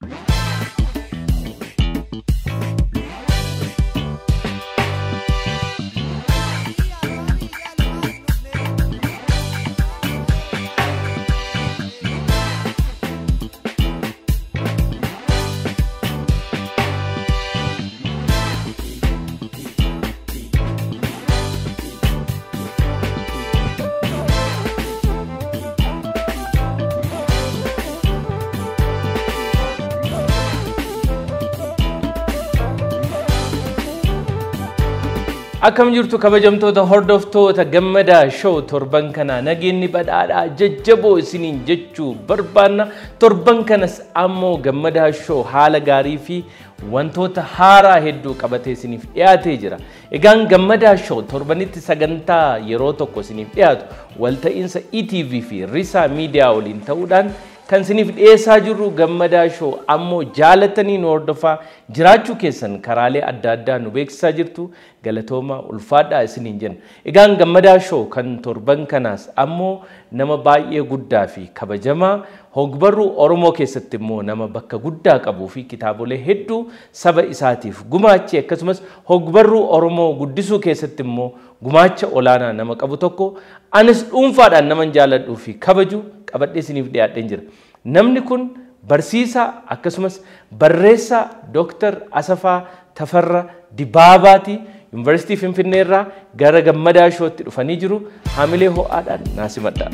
Akkam jirtu kabajamtoota hordoftoota gammadaa show torban kana nageenyi badhaadhaa jajjaboo isiniin jechuu barbaanna torban kanas ammoo gammadaa show haala gaarii fi wantoota haaraa hedduu qabatee isiniif dhiyaatee jira. Egaan gammadaa show torbanitti sagantaa yeroo tokko isiniif dhiyaatu walta'iinsa ETV fi Risaa miidiyaa waliin ta'uudhaan kan sinif dhiyeessaa jirru gammadaa show ammoo jaalatanii nu hordofaa jiraachuu keessan karaalee adda addaa nu beeksisaa jirtu galatooma ulfaadhaa isiniin jenna. Egaan gammadaa show kan torban kanaas ammoo nama baay'ee guddaa fi kabajamaa hogbarruu Oromoo keessatti immoo nama bakka guddaa qabuu fi kitaabolee hedduu saba isaatiif gumaache akkasumas hogbarruu Oromoo guddisuu keessatti immoo gumaacha olaanaa nama qabu tokko anis dhuunfaadhaan naman jaaladhuu fi kabaju qabadhee isiniif dhiyaadheen jira. Namni kun barsiisaa akkasumas barreessaa Dr. Asafaa Tafarraa Dibaabaati. Yuunivarsiitii Finfinnee irraa gara gammadaa shootti dhufanii jiru. Haamilee ho'aadhaan naasimadha.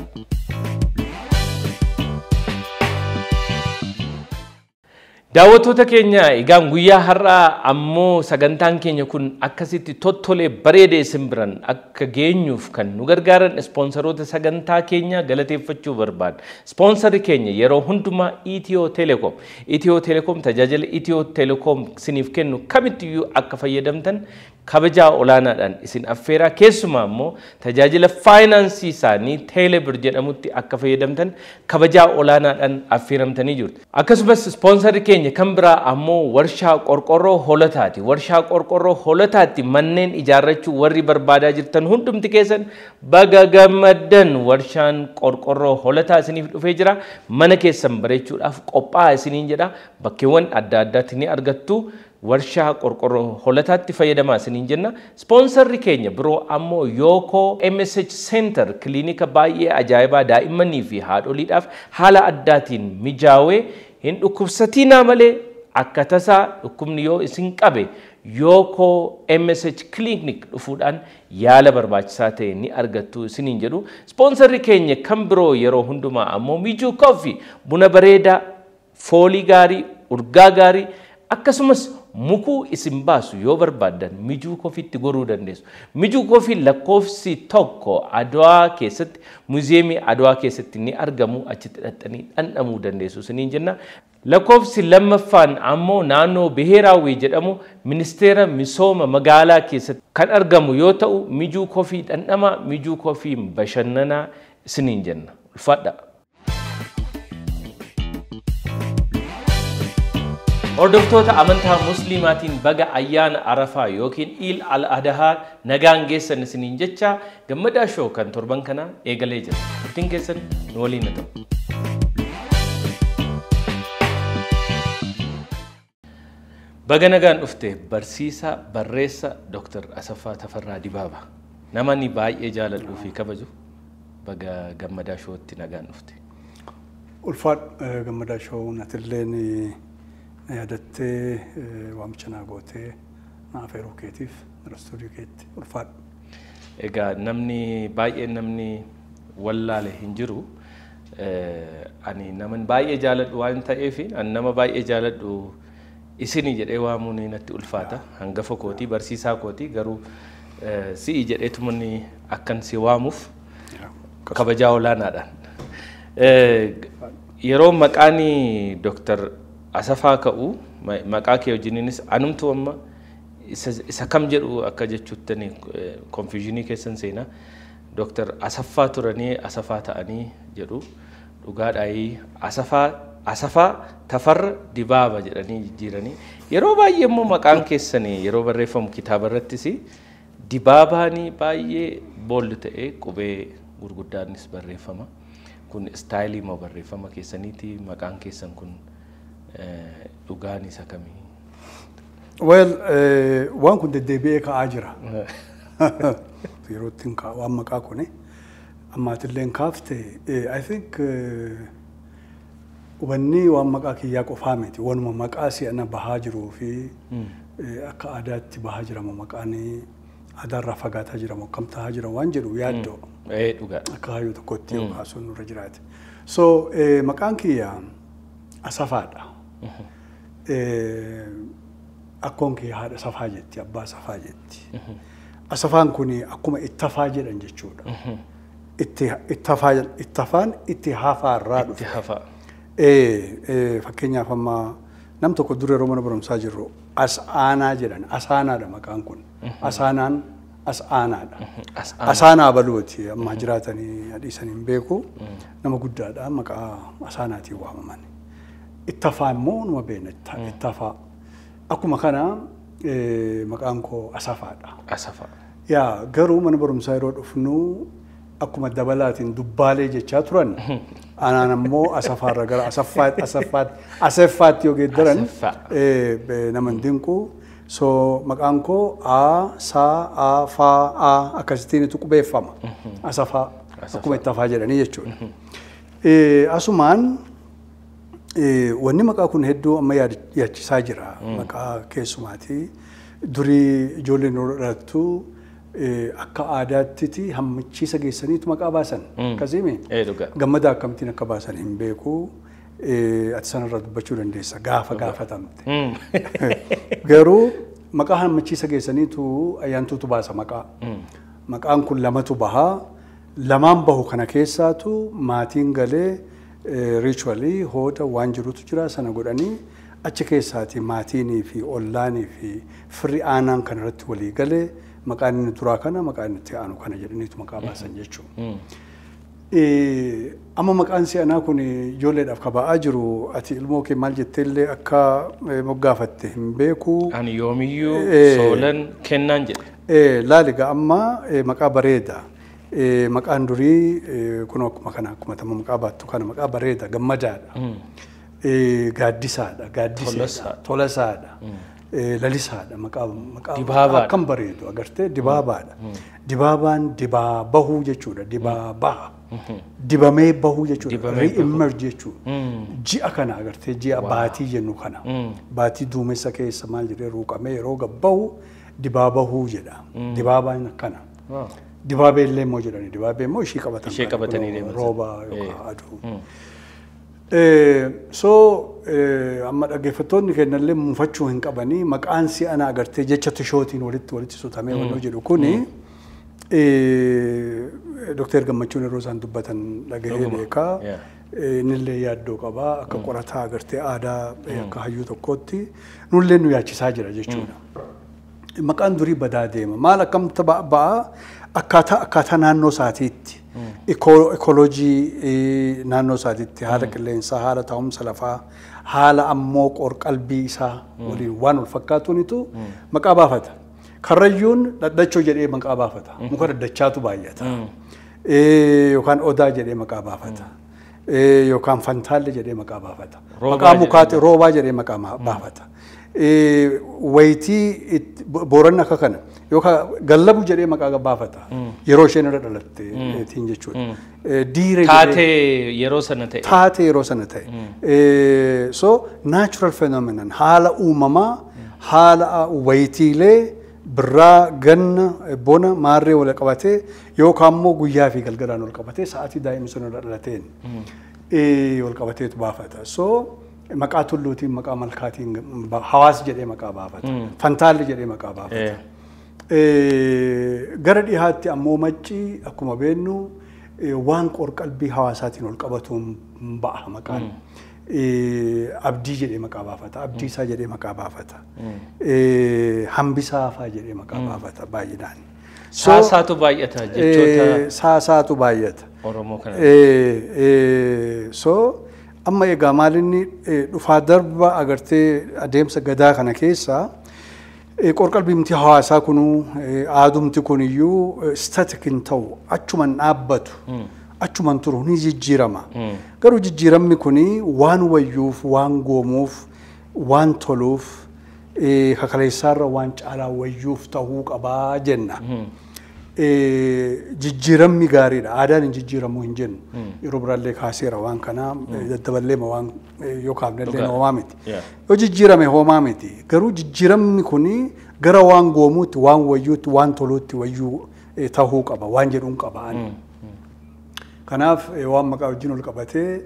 Daawwattoota keenya egaan guyyaa har'aa ammoo sagantaan keenya kun akkasitti tottolee bareedee isin biran akka geenyuuf kan nu gargaaran ispoonsaroota sagantaa keenya galateeffachuu barbaada. Ispoonsarri keenya yeroo hundumaa Itiyoo Telekom. Itiyoo Telekom tajaajila Itiyoo Telekom isiniif kennu kamittiyyuu akka fayyadamtan kabajaa olaanaadhaan isin affeeraa keessumaa immoo tajaajila faayinaansii isaanii Teelebir jedhamutti akka fayyadamtan kabajaa olaanaadhaan affeeramtanii jirtu. Akkasumas ispoonsarri keenya kan biraa ammoo warshaa qorqorroo Hoolotaati. Warshaa qorqorroo Hoolotaatti manneen ijaarrachuu warri barbaadaa jirtan hundumti keessan baga gammaddan. Warshaan qorqorroo Hoolotaa isiniif dhufee jira. Mana keessan bareechuudhaaf qophaa'aa isiniin jedha. Bakkeewwan adda addaatti ni argattu. Warshaa qorqorroo Hoolotaatti fayyadamaa isiniin jenna. Ispoonsarri keenya biroo ammoo Yooko MSH Center kiliinika baay'ee ajaa'ibaa daa'immanii fi haadholiidhaaf haala addaatiin mijaawee hin dhukkubsatinaa malee akka tasaa dhukkubni yoo isin qabe Yooko MSH Clinic dhufuudhaan yaala barbaachisaa ta'e ni argattu isiniin jedhu. Ispoonsarri keenya kan biroo yeroo hundumaa ammoo Mijuu Coffee buna bareedaa, foolii gaarii, urgaa gaarii akkasumas mukuu isin baasu yoo barbaadan Mijuu Coffeetti goruu dandeessu. Mijuu Coffee lakkoofsi tokko Adwaa keessatti muuziyeemii Adwaa keessatti ni argamu achitti dhaqxanii dhandhamuu dandeessu isiniin jenna. Lakkoofsi lammaffaan ammoo naannoo Biheeraawwii jedhamu ministeera misooma magaalaa keessatti kan argamu yoo ta'u Mijuu Coffee dhandhamaa Mijuu Coffee bashannanaa isiniin jenna. Ulfaadha. Hordoftoota amantaa musliimaatiin baga ayyaana Arafaa yookiin Iid al-Adhaa nagaan geessan isiniin jecha gammadaa show kan torban kana eegalee jira. Ittiin keessan nu waliin haa ta'u. Baga nagaan dhufte barsiisaa barreessaa Dr. Asafaa Tafarraa Dibaabaa. Namni baay'ee jaaladhuu fi kabaju baga gammadaa showtti nagaan dhufte. Ulfaat gammadaa show natilleen yaadattee waamicha naa gootee naa afeeruu keetiif gara stuudiyoo keetti ulfaadha. Egaa namni baay'een namni wallaale hin jiru. Ani naman baay'ee jaaladhu waan ta'eef ani nama baay'ee jaaladhu isinii jedhee waamuun natti ulfaata. Hangafa kootii barsiisaa kootii garuu si'i jedheetumanni akkan si waamuuf kabajaa olaanaadhaan. Yeroo maqaani Dr. Asafaa ka'u maqaa kee wajjininis anumtu amma isa kam jedhu akka jechuuttani confusionii keessan seenaa Dr. Asafaa turanii Asafaa ta'anii jedhu dhugaadhaayii Asafaa Tafarraa Dibaabaa jedhanii jijjiiranii yeroo baay'ee immoo maqaan keessanii yeroo barreeffamu kitaaba irrattis Dibaabaanii baay'ee boolli ta'ee qubee gurguddaanis barreeffama kun istaayilii moo barreeffama keessaniiti maqaan keessan kun dhugaan isa kamii? Well, waan kun deddeebi'ee ka'aa jira. Yerootti waan maqaa kuni ammaatilleen kaafte I think wanni waan maqaa kiyyaa qofaa miti wanuma maqaa si'ana bahaa jiruu fi akka aadaatti bahaa jiramu maqaan aadaarraa fagaataa jiramu akkam tahaa jira waan jedhu yaaddoo akka hayyuu tokkotti yookaan sun nurra jiraate. So maqaan kiyyaa Asafaadha. Akkoon kiyya haadha Safaa jetti abbaa Safaa jetti. Asafaan kuni akkuma ittafaa jedhan jechuudha. Ittafaan itti hafaarraa dhufe. Itti hafaa. Fakkeenyaaf amma nam tokko dura yeroo mana barumsaa jirru As'aanaa jedhan. Asaanaadha maqaan kun. Asaanaan As'aanaadha. Asaanaa baluuti amma jiraatanii hadhiisanii hin beeku. Nama guddaadha maqaa Asaanaatiin waamaman. Ittafaa immoo numa beena ittafaa. Akkuma kana maqaan koo Asafaadha. Asafaa. Yaa garuu mana barumsaa yeroo dhufnu akkuma dabalaatiin dubbaalee jechaa turan anaan ammoo Asafaarra gara Asaffaatti yoo geeddaran nama hin dinqu. So maqaan koo A akkasittiin itti qubeeffama. Asafaa akkuma ittafaa jedhanii jechuudha. Asumaan wanni maqaa kun hedduu amma yaachisaa jira. Maqaa keessumaati. Durii ijoolleen yeroo dhalattu akka aadaatti hammachiisa geessaniitu maqaa baasan. Akkasimi gammada akkamittiin akka baasan hin beeku. Ati sanarra dubbachuu dandeessa gaafa gaafatamte. Garuu maqaa hammachiisa geessaniitu ayyaantuutu baasa maqaa. Maqaan kun lamatu bahaa. Lamaan bahu kana keessaatu maatiin galee ritually hooda waan jirutu jira sana godhanii achi keessaati maatiinii fi ollaanii fi firri aanaan kan irratti walii galee maqaan inni duraa kana maqaan itti aanu kana jedhaniitu maqaa baasan jechuudha. Amma maqaan si'anaa kun ijoolleedhaaf kaba'aa jiru ati ilmoo kee maal jetteellee akka moggaafatte hin beeku. Ani yoomiyyuu soolan kennaan jedhe. Laaliga amma maqaa bareeda. Maqaan durii kun akkuma kana akkuma tamma maqaa baattu kana maqaa bareeda gammadaadha. Gaaddisaadha tolasaadha lalisaadha maqaa akkam bareedu agartee dibaabaadha. Dibaabaan dibaabahuu jechuudha dibaabaha. Dibamee bahuu jechuudha re-emerge jechuudha. Ji'a kana agartee ji'a baatii jennu kana baatii duumessa keessa maal jedhee ruuqamee yeroo gabbahu dibaabahuu jedha. Dibaabaan akkana. Dibaabee illee immoo jedhani dibaabee immoo ishii qabatanii deematan rooba yookaan aduu. So amma dhaggeeffattoonni kennallee muufachuu hin qabanii maqaan si'ana agartee jecha tishootiin walitti sutamee wannoo jedhu kuni Dr. Gammachuun yeroo isaan dubbatan dhagahee beekaa. Nillee yaaddoo qabaa akka qorataa agartee aadaa akka hayyuu tokkootti nullee nu yaachisaa jira jechuudha. Maqaan durii badaa deema maal akkamta ba'a akkaataa naannoo isaatiitti ekooloojii naannoo isaatiitti haala qilleensaa haala taa'umsa lafaa haala ammoo qorqalbii isaa waliin waan wal fakkaatuunitu maqaa baafata. Karrayyuun dhaddachoo jedhee maqaa baafata. Muka dhaddachaatu baay'ata. Yookaan odaa jedhee maqaa baafata. Yookaan fantaalle jedhee maqaa baafata. Maqaa mukaati roobaa jedhee maqaa baafata. Wayitii booranni akka kana yookaan gallabu jedhee maqaa baafata. Yeroo isheen irra dhalatte tiin jechuudha. Diire taatee yeroo sana ta'e. Taatee yeroo sana ta'e. So natural phenomenon haala uumamaa haala wayitiilee birraa ganna bona maarree wal qabatee yookaan immoo guyyaa fi galgalaan wal qabatee sa'aatii daa'imni sun irra dhalateen wal qabateetu baafata. So maqaa tulluutiin maqaa malkaatiin hawaas jedhee maqaa baafata. Fantaalli jedhee maqaa baafata. Gara dhihaatti ammoo macci akkuma beennu waan qorqalbii hawaasaatiin wal qabatuun ba'a maqaan. Abdii jedhee maqaa baafata. Abdiisaa jedhee maqaa baafata. Hambisaafaa jedhee maqaa baafata baay'inaan. Saasaatu baay'ata jechoota. Saasaatu baay'ata. Oromoo kana. So amma egaa maalinni dhufaa darba agartee adeemsa gadaa kana keessa qorqalbiimti hawaasaa kunuu aadumti kuniyyuu static hin ta'u achuman dhaabbatu achuman turu ni jijjiirama. Garuu jijjiiramni kuni waan wayyuuf, waan goomuuf, waan toluuf, kakaleessaarra waan caalaa wayyuuf ta'uu qabaa jenna. Jijjiiramni gaariidha. Aadaan hin jijjiiramuu hin jennu. Yeroo biraallee kaaseera waan kanaa daddaballee waan yoo kaafnellee homaa miti. Yoo jijjiirame homaa miti. Garuu jijjiiramni kuni gara waan goomuutti, waan wayyuutti, waan toluutti wayyuu ta'uu qaba. Waan jedhuun qaba. Kanaaf waan maqaa wajjin ol qabatee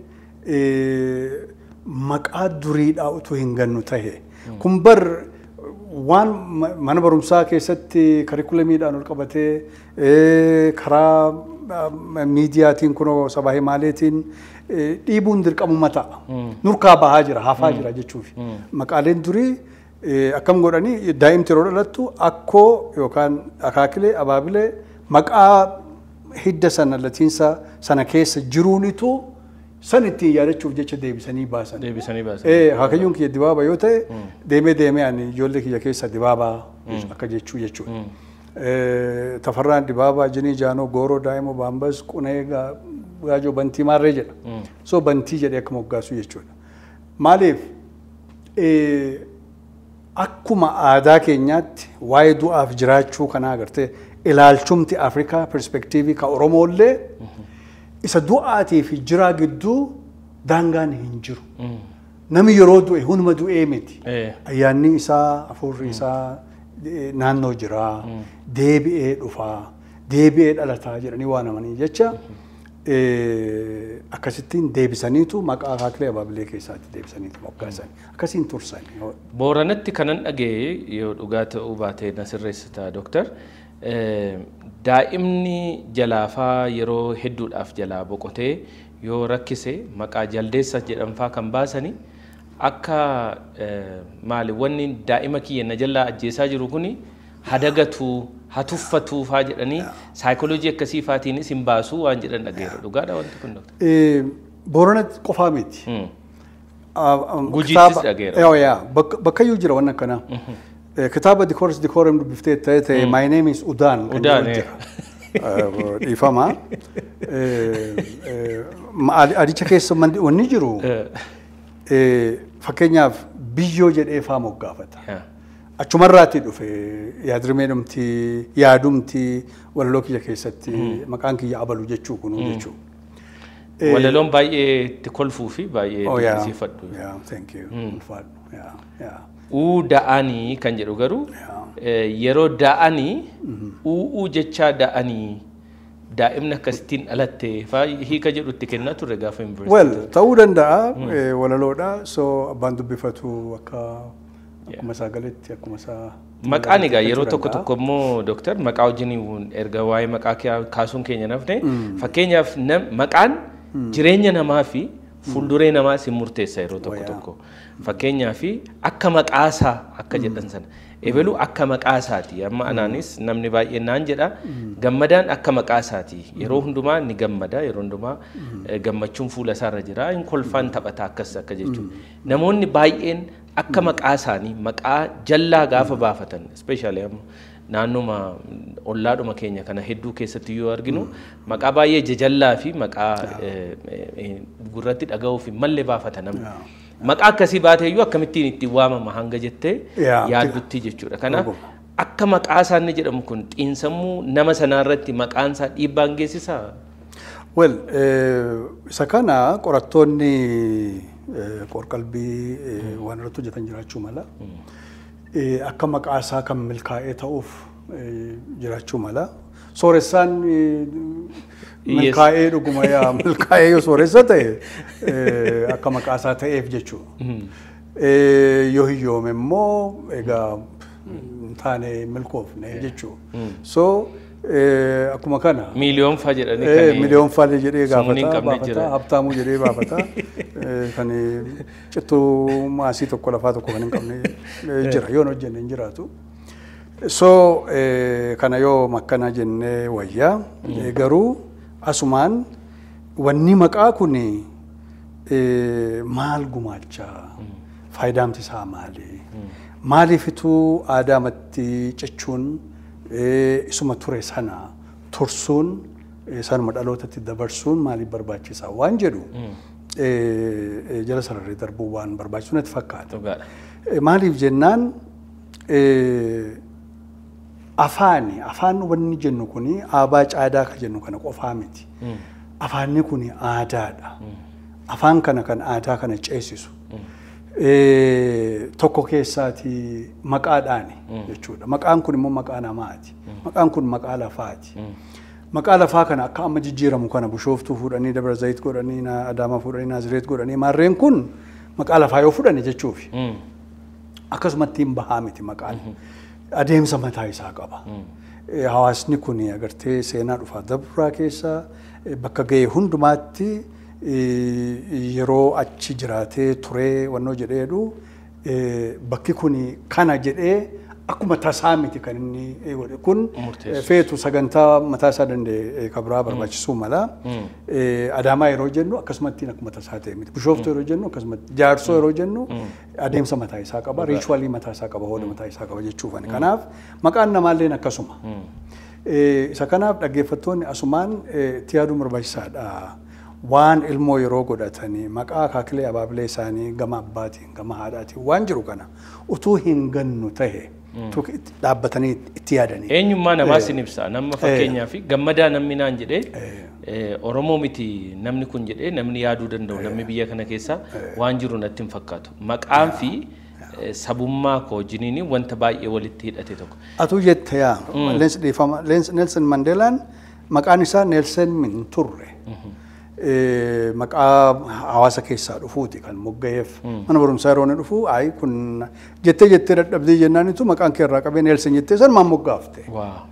maqaa duriidhaa utuu hin gannu tahe. Kun bar waan mana barumsaa keessatti karikuulamiidhaan ol qabatee karaa miidiyaatiin kunoo sabaa himaaleetiin dhiibuun dirqamuma ta'a. Nurkaa bahaa jira, hafaa jira jechuufi. Maqaaleen durii akkam godhanii daa'imti yeroo dhalattu akkoo yookaan akaakilee abaabilee maqaa hidda sana latiinsa sana keessa jiruunitu san ittiin yaadachuuf jecha deebisanii baasan. Hakayyuun kiyya dibaaba yoo ta'e deemee ani ijoollee kiyya keessa dibaabaa akka jechuu jechuudha. Tafarraan dibaabaa jinii jaanoo gooroo daa'ima baambas qunee gaajoo bantii maarree jedha. So bantii jedhee akka moggaasu jechuudha. Maaliif akkuma aadaa keenyaatti waa'ee du'aaf jiraachuu kanaa agartee ilaalchumti Afrikaa perspektiivii ka Oromoollee isa du'aatii fi jiraa gidduu daangaan hin jiru. Namni yeroo du'e hunduma du'ee miti. Ayyaanni isaa, afurri isaa naannoo jiraa, deebi'ee dhufaa, deebi'ee dhalataa jedhanii waan amanii jecha akkasittiin deebisaniitu maqaa akaakilee abaabilee keessaatti deebisaniitu moggaasan. Akkasiin tursan. Booranatti kanan dhagee yoo dhugaa ta'uu baate na sirreessita Dooktar. Daa'imni jalaafaa yeroo hedduudhaaf jalaa boqotee yoo rakkise maqaa jaldeessa jedhamfaa kan baasanii akka maali wanni daa'ima kiyya na jalaa ajjeesaa jiru kuni hadagatu hatuffatu faa jedhanii saayikooloojii akkasii faatiinis hin baasuu waan jedhan dhageera. Dhugaadha wanti kun Dooktar? Booranatti qofaa miti. Gujiittis dhageera. Bakkayyuu jira waan akkanaa. Kitaaba Decorum dubbiftee ta'e My name is Udaan. Udaan. Dhiifama. Adicha keessa wanni jiru fakkeenyaaf biyyoo jedhee faa moggaafata. Achumarraatti dhufe yaadrimeenumti yaadumti walaloo kiyya keessatti maqaan kiyya abalu jechuu kunu jechuu. Walaloon baay'ee itti kolfuu fi baay'ee dinqisiifadhu. Thank you. Da'anii kan jedhu garuu yeroo da'anii jechaa da'anii daa'imni akkasittiin dhalatte hiika jedhu itti kennaa turre gaafa yuunivarsiitii. Well ta'uu danda'a walaloodha so abbaan dubbifatu akkuma isaa galetti akkuma isaa. Maqaan egaa yeroo tokko immoo Dooktar maqaa wajjin erga waa'ee maqaa kaasuun keenya nafne fakkeenyaaf maqaan jireenya namaa fi fuulduree namaa si murteessa yeroo tokko. Fakkeenyaaf akka maqaasaa akka jedhan sana eebeluu akka maqaasaati amma anaanis namni baay'een naan jedha gammadaan akka maqaasaati yeroo hundumaa ni gammada yeroo hundumaa gammachuun fuula isaarra jira hin kolfaan taphata akkas akka jechuudha. Namoonni baay'een akka maqaasaanii maqaa jallaa gaafa baafatan especially naannuma ollaadhuma keenya kana hedduu keessatti yoo arginu maqaa baay'ee jajallaa fi maqaa gurratti dhaga'uu fi mallee baafata namni. Maqaa akkasii baateeyyuu akkamittiin itti waamama hanga jettee yaaddutti jechuudha. Kanaaf akka maqaa isaanii jedhamu kun xiinsammuu nama sanaarratti maqaan isaa dhiibbaan geessisaa? Well, isa kana qorattoonni qorqalbii waan irratti hojjetan jiraachuu mala. Akka maqaa isaa kan milkaa'ee ta'uuf jiraachuu mala. Sooressaan milkaa'ee dhuguma yaa milkaa'ee yoo sooressa ta'e akka maqaa isaa ta'eef jechuudha. Yoo hiyyoome immoo egaa taane milkoofne jechuudha. So akkuma kana miliyoon faa jedhanii miliyoon faa jedhee gaafata habtaamuu jedhee baafata kan cittuu maasii tokko lafaa tokko kan hin qabne jira yoo hojjenne hin jiraatu. So kana yoo makkana jennee wayyaa garuu asumaan wanni maqaa kun maal gumaachaa faayidaamti isaa maali maaliifituu aadaamatti cichuun isuma ture sana tursuun sanuma dhalootatti dabarsuun maaliif barbaachisaa waan jedhu jala sararee darbuu waan barbaachisu natti fakkaata. Maaliif jennaan afaan wanni jennu kuni aabaa caadaa ka jennu kana qofaa miti. Afaanni kuni aadaadha. Afaan kana kan aadaa kana ceesisu. Tokko keessaati maqaadhaani jechuudha. Maqaan kun immoo maqaa namaati. Maqaan kun maqaa lafaati. Maqaa lafaa kana akka amma jijjiiramu kana Bishooftuu fuudhanii Dabra Zayit godhanii Adaamaa fuudhanii Naazireet godhanii maarreen kun maqaa lafaa yoo fudhani jechuufi. Akkasumatti hin bahaa miti maqaan. Adeemsa mataa isaa qaba. Hawaasni kun agartee seenaa dhufaa dabraa keessa bakka ga'e hundumaatti yeroo achi jiraatee turee wannoo jedheedhu bakki kun kana jedhee akkuma tasaa miti kan inni godhe kun feetu sagantaa mataa isaa danda'e kabraa barbaachisuu mala. Adaamaa yeroo jennu akkasumatti akkuma tasaa ta'e miti. Bishooftuu yeroo jennu akkasumatti Jaarsoo yeroo jennu adeemsa mataa isaa qaba, riichuwalii mataa isaa qaba, hooda mataa isaa qaba jechuufani. Kanaaf maqaan namaalleen akkasuma. Isa kanaaf dhaggeeffattoonni asumaan itti yaaduun barbaachisaadha. Waan ilmoo yeroo godhatanii maqaa akaakilee abaabilee isaanii gama abbaatiin gama haadhaatiin waan jiru kana utuu hin gannu ta'e dhaabbatanii itti yaadanii. Eenyummaa namaa sin ibsa. Nama fakkeenyaa fi gammadaa namni naan jedhee Oromoo miti namni kun jedhee namni yaaduu danda'u namni biyya kana keessa waan jiru natti hin fakkaatu. Maqaan fi sabummaa koo jiniini wanta baay'ee walitti hidhate tokko. Atuu jette yaa Nelson Mandeelaan maqaan isaa Nelson min turre. Maqaa hawaasa keessaa dhufuuti kan mogga'eef mana barumsaa yeroo inni dhufu ayi kun jettee dadhabdee jennaanitu maqaan kee irraa qabee Nelson jettee san maan moggaafte.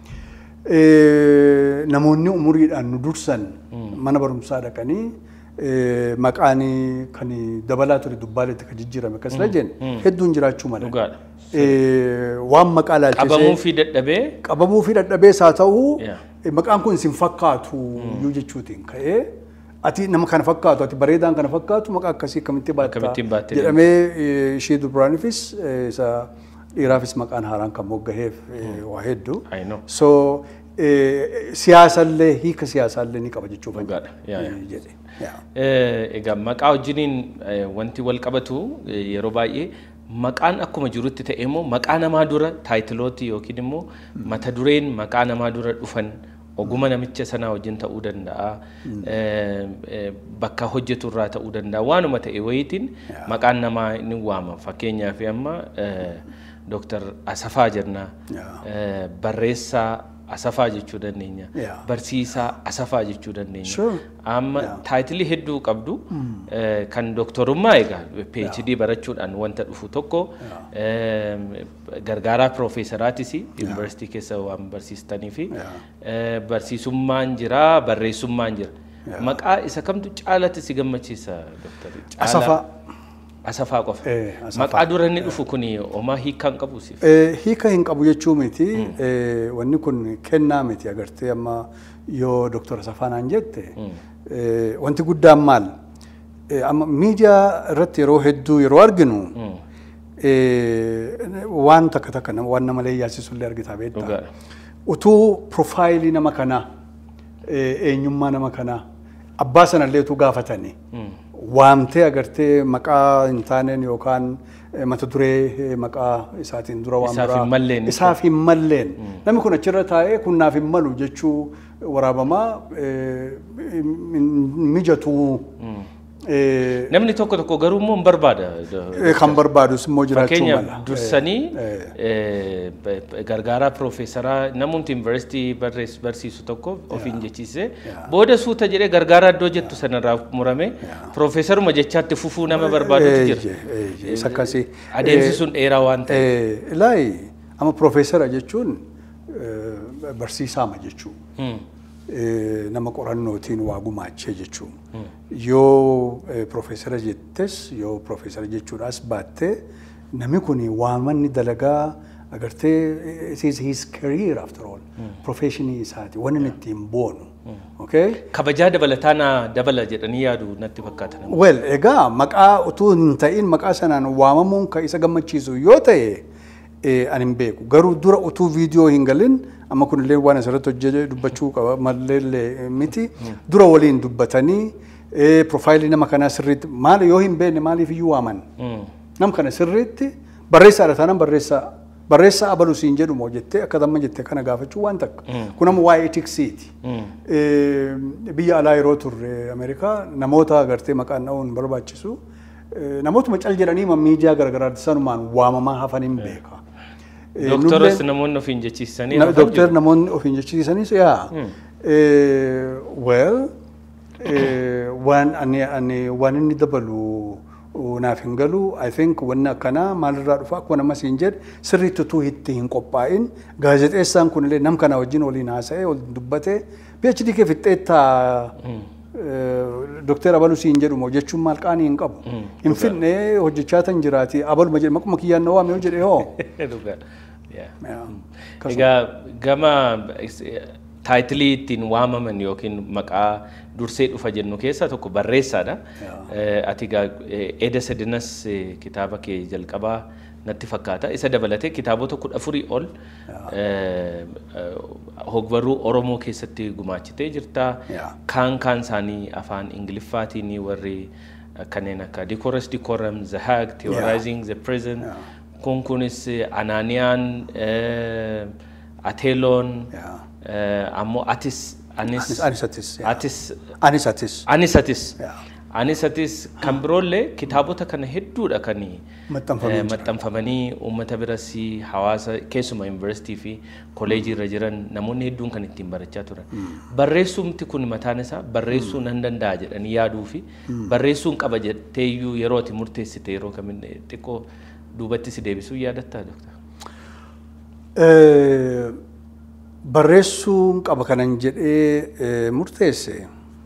Namoonni umuriidhaan nu dursan mana barumsaa dhaqanii maqaan kan dabalaa ture dubbaaletti kan jijjiirame akkasila jenna hedduun jiraachuu mala. Waan maqaa laalchisee qabamuu fi dadhabee haa ta'u maqaan kun sin fakkaatu iyyuu jechuutiin ka'ee. Ati nama kana fakkaatu, ati bareedaan kana fakkaatu maqaa akkasii kamitti baatta jedhamee ishee dubaraanifis isa dhiiraafis maqaan haaraan kan moggaheef waa hedduu. So siyaasallee hiika siyaasallee ni qaba jechuuf jedhe. Egaa maqaa wajjiniin wanti wal qabatu yeroo baay'ee maqaan akkuma jirutti ta'e immoo maqaa namaa dura taayitilooti yookiin immoo mata dureen maqaa namaa dura dhufan oguma namicha sanaa wajjin ta'uu danda'a. Bakka hojjetu irraa ta'uu danda'a. Waanuma ta'e wayitiin maqaan namaa ni waama. Fakkeenyaaf amma Dr. Asafaa jenna. Barreessaa Asafaa jechuu dandeenya. Barsiisaa Asafaa jechuu dandeenya. Amma taayitilii hedduu qabdu kan doktorummaa egaa PhD barachuudhaan wanta dhufu tokko gargaaraa piroofeesaraatis yuunivarsiitii keessa waan barsiistanii fi barsiisummaan jira barreessummaan jira. Maqaa isa kamtu caalatti si gammachiisa Dr. Asafaa. Asafaa qofa. Maqaa dura inni dhufu kuni homaa hiika hin qabu siif? Hiika hin qabu jechuu miti. Wanni kun kennaa miti agartee amma yoo Dr. Asafaa naan jette wanti guddaan maal? Amma miidiyaa irratti yeroo hedduu yeroo arginu waan takka takka waan nama yaasisullee argitaa beektaa. Utuu profaayilii nama kanaa eenyummaa nama kanaa abbaa sanallee utuu gaafatanii waamtee agartee maqaa hin taaneen yookaan mata duree maqaa isaatiin dura waan biraa isaaf hin malleen namni kun achirra taa'ee kun naaf hin malu jechuu waraabamaa mijatuu. Namni tokko garuu immoo hin barbaada. Kan barbaadus immoo jiraachuu mala. Fakkeenyaaf dursanii gargaaraa piroofeesaraa namoonni yuunivarsiitii barsiisu tokko ofiin jechiise booda suuta jedhee gargaaraa iddoo jettu sanarraa murame piroofeesaruma jechaatti fufuu nama barbaadutu jira. Sakkasii. Adeemsi sun dheeraa waan ta'eef. Ilaayi amma piroofeesara jechuun barsiisaama jechuudha. Nama qorannootiin waa gumaachee jechuun yoo piroofeesara jettes yoo piroofeesara jechuudhaas baattee namni kun waamanni dalagaa agartee it is his career after all professionii isaati waan inni ittiin boonu. Kabajaa dabalataan dabala jedhanii yaadu natti fakkaata. Egaa maqaa utuu hin ta'in maqaa sanaan waamamuun kan isa gammachiisu yoo ta'e ani hin beeku. Garuu dura utuu viidiyoo hin galin amma kunillee waan asirratti hojjetee dubbachuu qaba malleellee miti. Dura waliin dubbatanii profaayilii nama kanaa sirriitti maal yoo hin beekne maaliif iyyuu waaman. Nam kana sirriitti barreessaadha taanaan barreessaa abaluu siin jedhu moo jettee akka damma jettee kana gaafachuu waan takka. Kun amma waa'ee etiksiiti. Biyya alaa yeroo turre Ameerikaa namoota agartee maqaan dha'uun barbaachisu. Namootuma cal jedhanii miidiyaa garagaraatti sanumaan waamamaa hafan hin beeka. Dooktaras namoonni ofiin jechiisanii. Dooktar namoonni ofiin jechiisanis yaa. Well waan inni dabalu naaf hin galu I think wanni akkanaa maalirraa dhufa akkuma nama siin jedhe sirriitti utuu itti hin qophaa'in gaazexeessaan kunillee nam kana wajjin waliin haasa'ee wal dubbatee PhD kee fixxeettaa Dooktar Abaluu siin jedhu moo jechuun maal qaanii hin qabu. Hin fidnee hojjechaa tan jiraati Abaluma jedhe maquma kiyyaan na waame yoo jedhe hoo. Egaa gama taayitilii ittiin waamaman yookiin maqaa dursee dhufa jennu keessaa tokko barreessaadha. Ati Eda Sadinas kitaaba kee jalqabaa natti fakkaata. Isa dabalatee kitaabota 14 ol hogbarruu Oromoo keessatti gumaachitee jirta. Kaan isaanii afaan Ingiliffaatiin warri kanneen akka Decorum, The Hague, Theorizing the Present. Kunis Ananiyaan, Ateloon, ammoo Anisatis kan biroollee kitaabota kana hedduudha kan maxxanfamanii uummata birasii hawaasa keessuma yuunivarsiitii fi kolleejii irra jiran namoonni hedduun kan ittiin barachaa turan. Barreessuumti kun mataan isaa barreessuu nan danda'a jedhanii yaaduu fi barreessuun qaba jetteeyyuu yeroo ati murteessite yeroo kamiin xiqqoo duubatti si deebisuu yaadattaa Dooktar? Barreessuun qaba kanan jedhee murteesse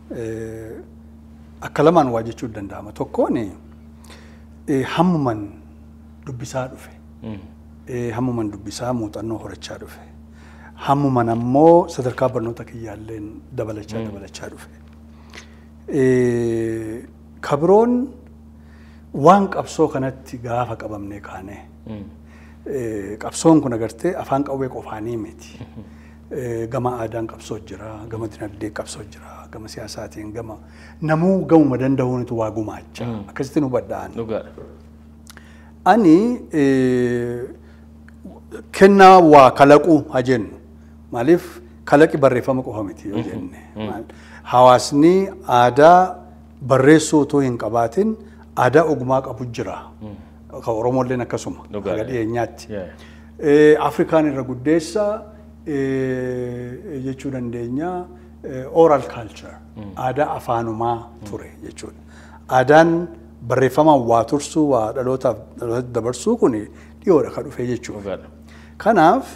akka lamaan waa jechuu danda'ama. Tokkoon hammuman dubbisaa dhufe. Hammuman dubbisaa muuxannoo horachaa dhufe. Hammuman ammoo sadarkaa barnoota kiyyaalleen dabalachaa dhufe. Kabiroon waan qabsoo kanatti gaafa qabamne kaane. Qabsoon kun agartee afaan qawwee qofaanii miti. Gama aadaan qabsoo jira, gama dinagdee qabsoo jira, gama siyaasaatiin gama namuu gamuma danda'uunitu waa gumaacha. Akkasitti nu badda'an. Ani kennaa waa kalaquu haa jennu. Maaliif kalaqi barreeffama qofa miti yoo jenne. Hawaasni aadaa barreessuu otoo hin qabaatin aadaa ogumaa qabu jira. Ka Oromolleen akkasuma haga dhiyeenyaatti. Afrikaan irra guddeessa jechuu dandeenya oral culture aadaa afaanumaa ture jechuudha. Aadaan barreeffamaan waa tursuu waa dhalootaaf dabarsuu kun dhiyoodha kan dhufe jechuudha. Kanaaf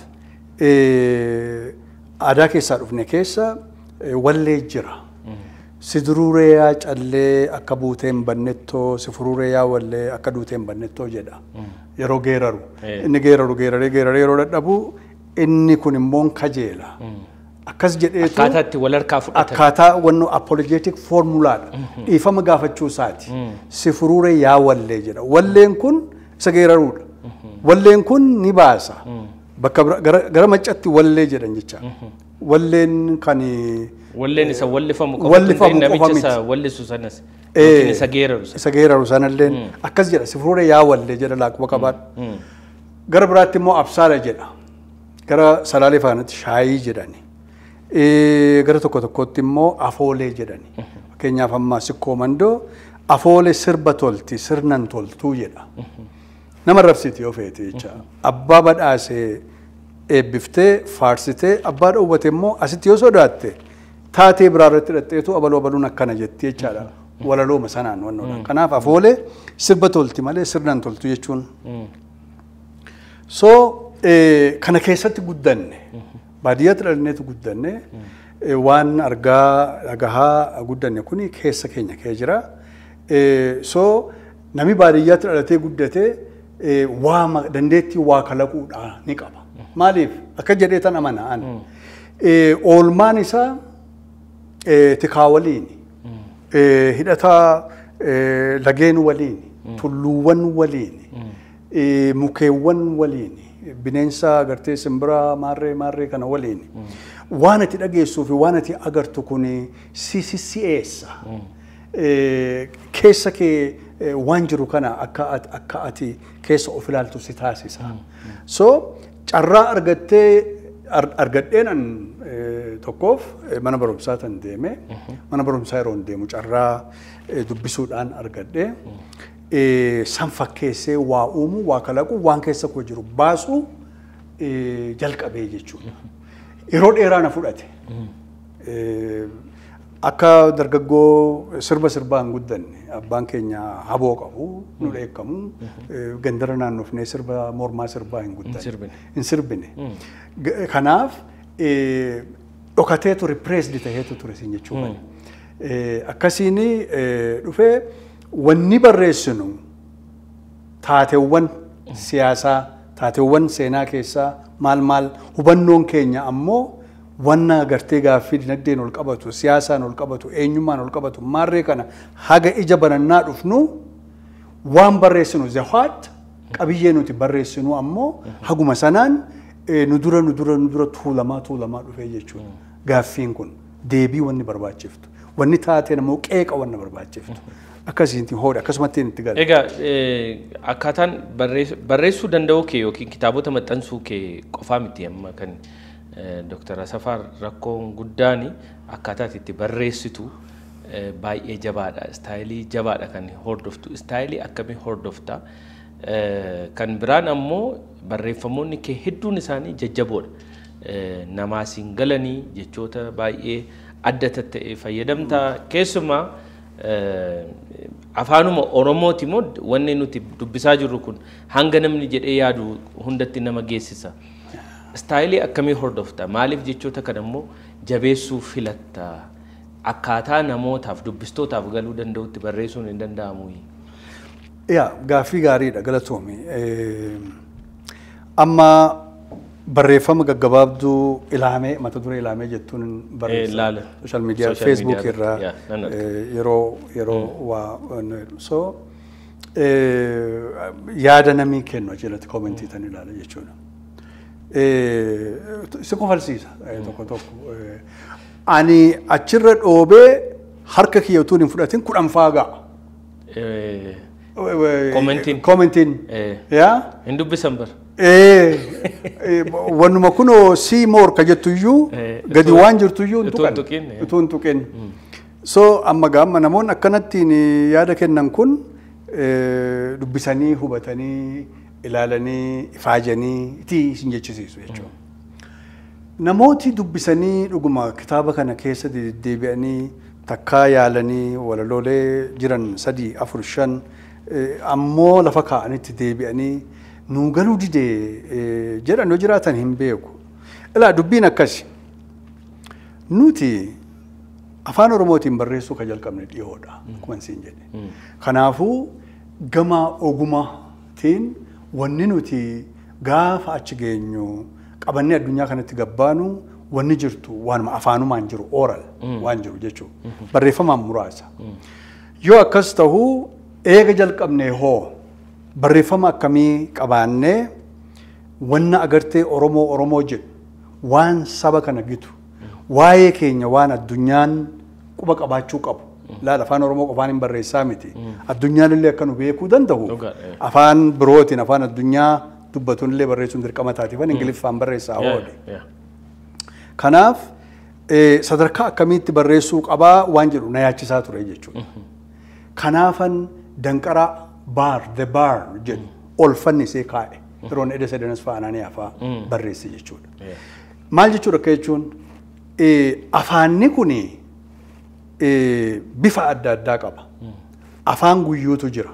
aadaa keessaa dhufne keessa wallee jira. Si duruureeyaa callee akka buuteen bannettoo si furuureeyaa wallee akka duuteen bannettoo jedha. Yeroo geeraru inni geeraree yeroo dadhabu inni kun immoo kajeela. Akkas jedheetu akkaataatti wal harkaa fudhatan. Akkaataa wanno apologetic formulaadha. Dhiifama gaafachuu isaati. Si furuureeyaa wallee jedha. Walleen kun isa geeraruudha. Walleen kun ni baasa. Bakka gara maccatti wallee jedhan jecha. Walleen kan walleen isa wallifamu qofa namicha isa wallisu sanas isa geeraru isa geeraru sanalleen akkas jedha si furuureeyaa wallee jedha laaquma qabaadha. Gara biraatti immoo absaala jedha. Gara salaalee faanatti shaayii jedhani. Gara tokkotti immoo afoolee jedhani. Fakkeenyaaf amma sikkoo mandoo afoolee sirba tolti sirnan toltuu jedha. Nama rabsiti yoo feete jecha. Abbaa badhaasee eebbiftee faarsitee abbaa dhowwate immoo asitti yoo sodaatte taatee biraa irratti hidhatteetu abaluun akkana jetti jechaadha. Walalooma sanaan wannoodha. Kanaaf afoolee sirba tolti malee sirnan toltu jechuun. So kana keessatti guddanne baadiyyaatti dhalneetu guddanne waan argaa dhagahaa guddanne kuni keessa keenya kee jira. So nami baadiyyaatti dhalatee guddatee dandeettii waa kalaquudha ni qaba. Maaliif akka jedhee tan amana'an oolmaan isaa tikaa waliini hidhataa lageen waliini tulluuwwan waliini mukeewwan waliini bineensa agartee simbira maarree kana waliin waan ati dhageessuu fi waan ati agartu kun si'eessa. Keessa kee waan jiru kana akka ati keessa of ilaaltu si taasisa. So carraa argadheenan tokkoof mana barumsaa tan deeme mana barumsaa yeroo deemu carraa dubbisuudhaan argadhee san fakkeessee waa uumu waa kalaqu waan keessa koo jiru baasu jalqabee jechuudha. Yeroo dheeraa na fudhate. Akka dargaggoo sirbaan guddanne abbaan keenya haboo qabu nu dheekkamu gandara naannofnee sirba mormaa sirbaa hin guddanne hin sirbine. Kanaaf dhokateetu ripireesdi taheetu ture sin jechuudha. Akkasiin dhufee wanni barreessinu taateewwan siyaasaa taateewwan seenaa keessaa maal hubannoon keenya ammoo wanna agartee gaaffii dinagdeen ol qabatu siyaasaan ol qabatu eenyummaan ol qabatu maarree kana haga ija banannaa dhufnu waan barreessinu zahaat qabiyyee nuti barreessinu ammoo haguma sanaan nu dura tuulamaa dhufee jechuudha. Gaaffiin kun deebii wanni barbaachiftu wanni taatee namoo qeeqa wanna barbaachiftu akkasitti hoodha akkasumatti itti gala. Egaa akkaataan barreessuu danda'uu kee yookiin kitaabota maxxansuu kee qofaa miti amma kan Dr. Asafar rakkoon guddaan akkaataa itti barreessitu baay'ee jabaadha. Istaayilii jabaadha kan hordoftu. Istaayilii akkamii hordofta? Kan biraan ammoo barreeffamoonni kee hedduun isaanii jajjaboodha. Namaas hin galanii jechoota baay'ee adda ta'e fayyadamta. Keessumaa afaanuma Oromooti moo wanni nuti dubbisaa jirru kun hanga namni jedhee yaadu hundatti nama geessisa. Istaayilii akkamii hordofta? Maaliif jechoota kana immoo jabeessuu filatta? Akkaataa namootaaf dubbistootaaf galuu danda'utti barreessuun hin danda'amu. Gaaffii gaariidha galatoomi. Amma barreeffama gaggabaabduu ilaamee mata duree ilaamee jettuun barreessa social media Facebook irraa yeroo waa so yaada namii kennu achirratti koomentii tan ilaala jechuudha. Si kofalsiisa tokko. Ani achirra dhoobee harka kiyyatuun hin fudhatin 10 faagaa. Commenting. Hin dubbisan bar. Wannuma kunoo Seymour ka jettuyyuu gadi waan jirtuyyuu utuu hin tuqin. So amma gaamma namoonni akkanattiin yaada kennan kun dubbisanii hubatanii ilaalanii ifaajanii itti isin jechisiisu jechuudha. Namooti dubbisanii dhuguma kitaaba kana keessa deebi'anii takkaa yaalanii walaloolee jiran 3, 4, 5 ammoo lafa kaa'anitti deebi'anii nu galuu didee jedhan yoo jiraatan hin beeku. Ilaa dubbiin akkasi. Nuti afaan Oromootiin barreessuu ka jalqabne dhiyoodha. Akkuma siin jedhe. Kanaafuu gama ogumaatiin wanni nuti gaafa achi geenyu qabannee addunyaa kanatti gabbaanu wanni jirtu waanuma afaanumaan jiru oral waan jiru jechuudha. Barreeffamaan muraasa. Yoo akkas ta'uu eega jalqabnee hoo barreeffama akkamii qabaannee wanna agartee Oromoo jedhu waan saba kana gitu waa'ee keenya waan addunyaan quba qabaachuu qabu. Laal afaan Oromoo qofaan hin barreessaa miti. Addunyaan illee akka nu beekuu danda'u. Afaan birootiin afaan addunyaa dubbatuun illee barreessuun dirqama taatiifan Ingiliffaan barreessaa oole. Kanaaf sadarkaa akkamiitti barreessuu qabaa waan jedhu na yaachisaa ture jechuudha. Kanaafan danqaraa the bar jedhu ol fannisee kaa'e. Yeroon edda sadanas fa'aananii afaa barreesse jechuudha. Maal jechuudha akka jechuun afaanni kuni bifa adda addaa qaba. Afaan guyyuutu jira.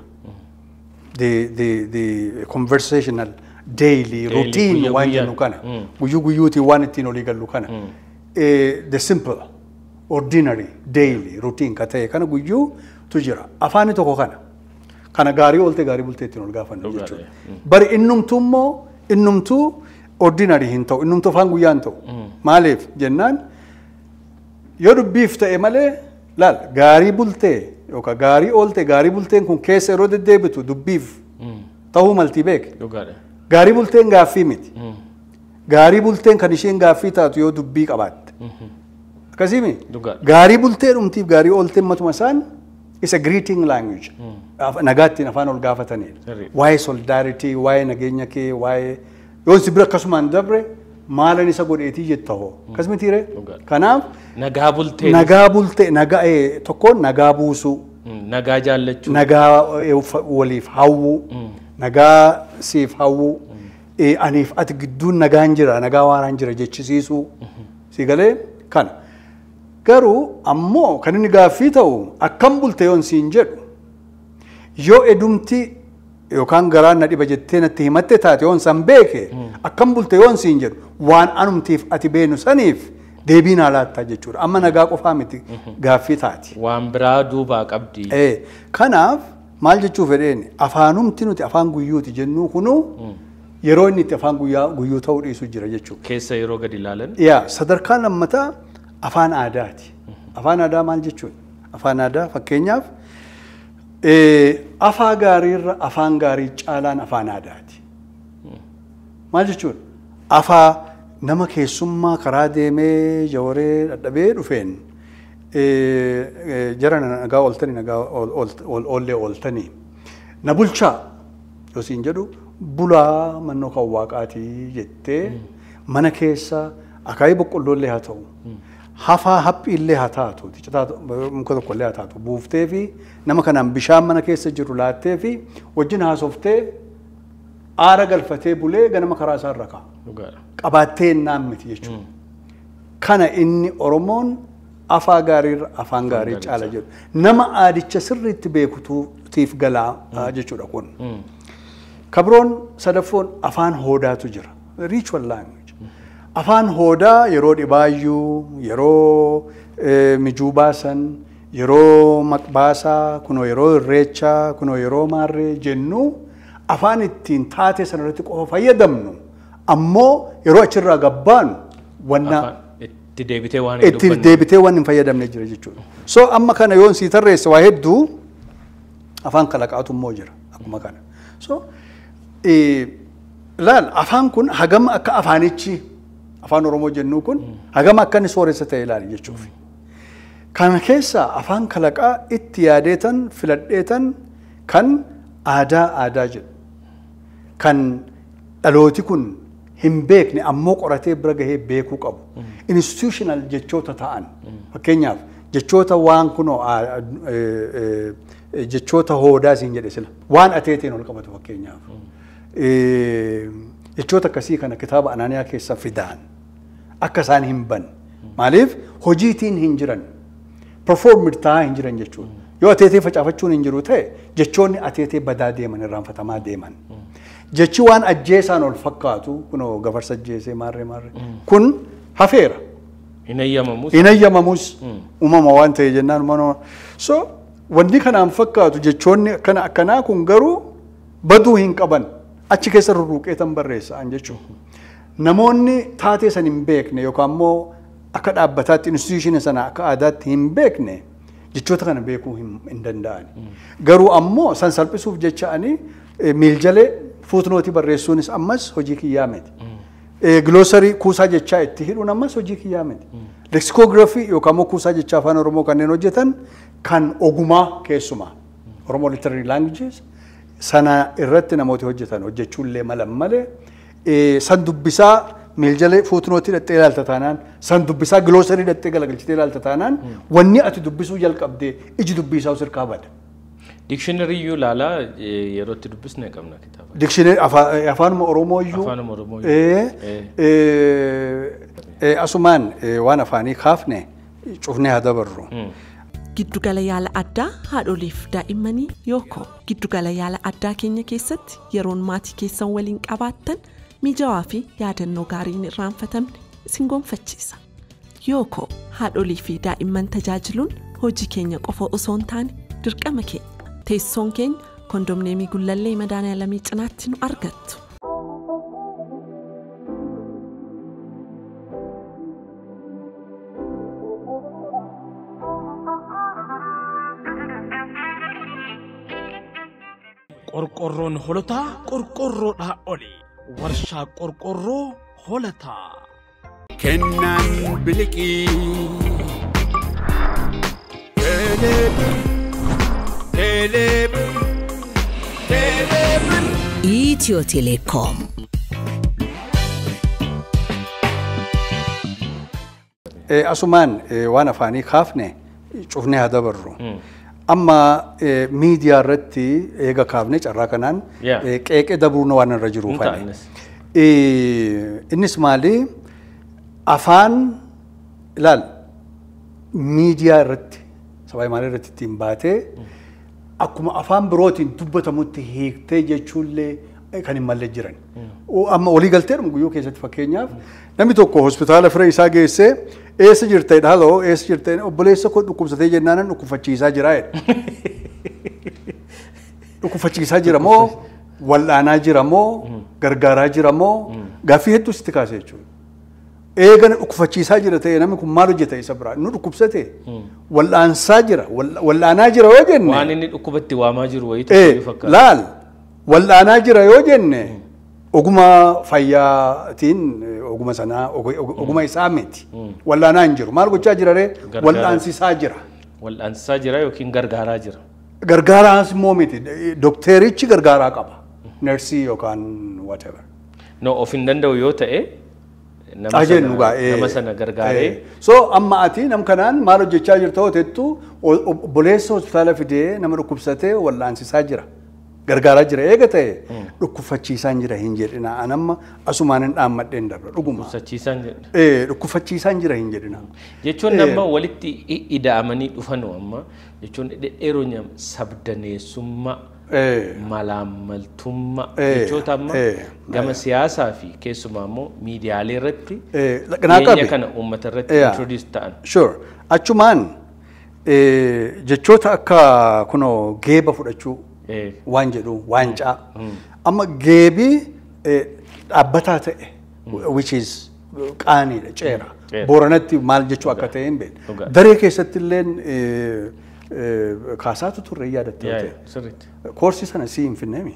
The conversational daily routine waan jennu kana guyyuutii waan ittiin olii gallu kana the simple ordinary daily routine ka ta'e kana guyyuutu jira. Afaanni tokko kana gaarii oolte gaarii bultee ittiin ol gaafannu jechuudha. Bari innumtuu ordinary hin ta'u innumtuu afaan guyyaa hin ta'u. Maaliif jennaan yoo dubbiif ta'e malee laal gaarii bultee yookaan gaarii oolte gaarii bulteen kun keessa yeroo deddeebitu dubbiif ta'uu maltii beeke. Gaarii bulteen gaaffii miti. Gaarii bulteen kan isheen gaaffii taatu yoo dubbii qabaatte. Akkasimi gaarii bultee dhumtiif gaarii oolteen matuma isaan isa greeting language. Nagaattiin afaan ol gaafatanidha. Waa'ee solidarity, waa'ee nageenya kee, waa'ee yoo si bira akkasumaan dabre maalan isa godheetii jetta hoo. Akkasumitiire. Kanaaf nagaa bultee tokkoon nagaa buusuu. Nagaa jaallachuu. Nagaa waliif hawwuu. Nagaa siif hawwuu. Aniif ati gidduun nagaan jira, nagaa waaraan jira jechisiisuu. Si galee kana. Garuu ammoo kan inni gaaffii ta'u akkam bulte yoon siin jedhu yoo edumti yookaan garaan na dhiba jettee natti himatte taate yoon san beeke akkam bulte yoon siin jedhu waan anumtiif ati beenu saniif deebii naa laattaa jechuudha. Amma nagaa qofaa miti gaaffii taati. Waan biraa duubaa qabdi. Kanaaf maal jechuu fedheeni afaanumti nuti afaan guyyuuti jennuu kunuu yeroo inni itti afaan guyyuu ta'uu dhiisu jira jechuudha. Keessa yeroo gadi ilaalan. Sadarkaan lammataa afaan aadaati. Afaan aadaa maal jechuudha? Afaan aadaa fakkeenyaaf afaa gaariirra afaan gaarii caalaan afaan aadaati. Maal jechuudha? Afaa nama keessummaa karaa deemee jawaree dadhabee dhufeen jara nagaa ooltanii nagaa oollee ooltanii na bulchaa yoo siin jedhu bulaa mannoo kan waaqaatii jettee mana keessa akaayii boqqolloollee haa ta'u hafaa haphiillee haa taatu muka tokkollee haa taatu buuftee fi nama kanaan bishaan mana keessa jiru laattee fi wajjin haasoftee aara galfatee bulee ganama karaa isaa irra ka'a. Qabaattee naan miti jechuudha. Kana inni Oromoon afaa gaariirra afaan gaarii caala jedhu nama aadicha sirriitti beekuutiif galaa jechuudha kun. Kabroon sadaffoon afaan hoodaatu jira. Ritual language. Afaan hoodaa yeroo dhibaayyuu, yeroo mijuu baasan, yeroo maqbaasaa, kunoo yeroo irreechaa, kunoo yeroo maarree jennu afaan ittiin taate sanarratti qofa fayyadamnu. Ammoo yeroo achirraa gabbaanu wanna itti deebitee waan hin fayyadamne jira jechuudha. So amma kana yoon sii tarreesse waa hedduu afaan kalaqaatu immoo jira akkuma kana. So laal afaan kun hagam akka afaanichi afaan Oromoo jennuu kun hagam akka inni sooressa ta'e ilaali jechuuf. Kana keessa afaan kalaqaa itti yaadeetan filadheetan kan aadaa jedhu kan dhalooti kun hin beekne ammoo qoratee bira gahee beekuu qabu. Institutional jechoota ta'an fakkeenyaaf jechoota waan kunoo jechoota hoodaa siin jedhe sila waan ateeteen ol qabatu fakkeenyaaf. Jechoota akkasii kana kitaaba Anaaniyaa keessa fidaan akka isaan hin banne maaliif hojiitiin hin jiran performid ta'aa hin jiran jechuudha. Yoo ateetee facaafachuun hin jiru ta'e jechoonni ateetee badaa deeman irraanfatamaa deeman. Jechi waan ajjeesaan ol fakkaatu kunoo gafarsa ajjeesee maarree kun hafeera. Hin ayyamamus uumama waan ta'e jennaan uumama. So wanni kanaan fakkaatu jechoonni akkanaa kun garuu baduu hin qaban achi keessa rurruuqeetan barreessa'an jechuudha. Namoonni taatee san hin beekne yookaan immoo akka dhaabbataatti instituutiina sana akka aadaatti hin beekne jechoota kana beekuu hin danda'an. Garuu ammoo san salphisuuf jecha'anii miiljalee fuutnooti barreessuunis ammas hojii kiyyaa miti. Glossarii kuusaa jechaa itti hidhuun ammas hojii kiyyaa miti. Lexicography yookaan immoo kuusaa jechaa afaan Oromoo kanneen hojjetan kan ogumaa keessumaa Oromoo literary languages sana irratti namooti hojjetan hojjechuullee malee san dubbisaa miiljalee fuutnooti dhattee ilaalta taanaan san dubbisaa glossarii dhattee galagalchitee ilaalta taanaan wanni ati dubbisuu jalqabdee iji dubbisaa sirkaa bada. Dictionary yu lala yerootti dubbisne qabna kitaaba. Dictionary afaanuma Oromoo yu. Afaanuma Oromoo yu. Asumaan waan afaanii kaafne cufnee haa dabarru. Giddugala yaala addaa haadholiif daa'immanii yookoo giddugala yaala addaa keenya keessatti yeroon maatii keessan waliin qabaattan mijaawaa fi yaadannoo gaariin irraanfatamne isin gonfachiisa. Yookoo haadholii fi daa'imman tajaajiluun hojii keenya qofa osoo hin taane dirqama keenya. Teessoon keenya kondomneemii Gullallee Madaaniyalamii cinaatti nu argattu. Qorqorroon holotaa qorqorroodhaa oli warshaa qorqorroo holataa. Kennan biliqii Itio Telecom. Asumaan waan afaanii kaafne cufnee haa dabarru. Amma miidiyaa irratti eega kaafne carraa kanaan qeeqee dabruun waan irra jiru fane. Innis maali afaan ilaal miidiyaa irratti sabaa maalii irratti ittiin baatee akkuma afaan birootiin dubbatamutti hiiktee jechuullee kan hin malle jiran. Amma walii galteedhuma guyyoo keessatti fakkeenyaaf namni tokko hospitaala fira isaa geessee eessa jirtee haaloo eessa jirtee obboleessa koo dhukkubsatee jennaan dhukkufachiisaa jira jedha. Dhukkufachiisaa jira moo wal'aanaa jira moo gargaaraa jira moo gaaffii hedduu sitti kaasee jechuudha. Eegana dhukkufachiisaa jira ta'e namni kun maal hojjeta isa biraa nu dhukkubsate wal'aansaa jira wal'aanaa jira yoo jenne waan inni dhukkubatti waamaa jiru wayii tokko fakkaata. Laal wal'aanaa jira yoo jenne oguma fayyaatiin oguma sanaa oguma isaa miti wal'aanaa hin jiru maal gochaa jira ree wal'aansisaa jira. Wal'aansisaa jira yookiin gargaaraa jira. Gargaaraas immoo miti dokterichi gargaaraa qaba nersii yookaan whatever. No of hin danda'u yoo ta'e nama sana gargaaree. So amma ati nam kanaan maal hojjechaa jirta hootettu obboleessa hospitaala fidee nama dhukkubsatee wal'aansisaa jira. Gargaaraa jira eega ta'e dhukkufachiisaan jira hin jedhina anamma asumaan hin dhaammadheen darba dhuguma. Dhukkufachiisaan jira hin jedhina. Jechuun nama walitti ida'amanii dhufanu amma jechuun dhedheeroo nyaam sabdaneessummaa malaammaltummaa jechoota amma gama siyaasaa fi keessumaa immoo miidiyaalee irratti dhiyeenya kana uummata irratti introduce ta'an. Sure. Achumaan jechoota akka kunoo geeba fudhachuu waan jedhu waancaa amma geebii dhaabbataa ta'e which is qaaniidha ceera booranatti maal jechuu akka ta'e hin beekne daree keessatti illeen kaasaatu turre yaadattee koorsii sana si hin finneemi.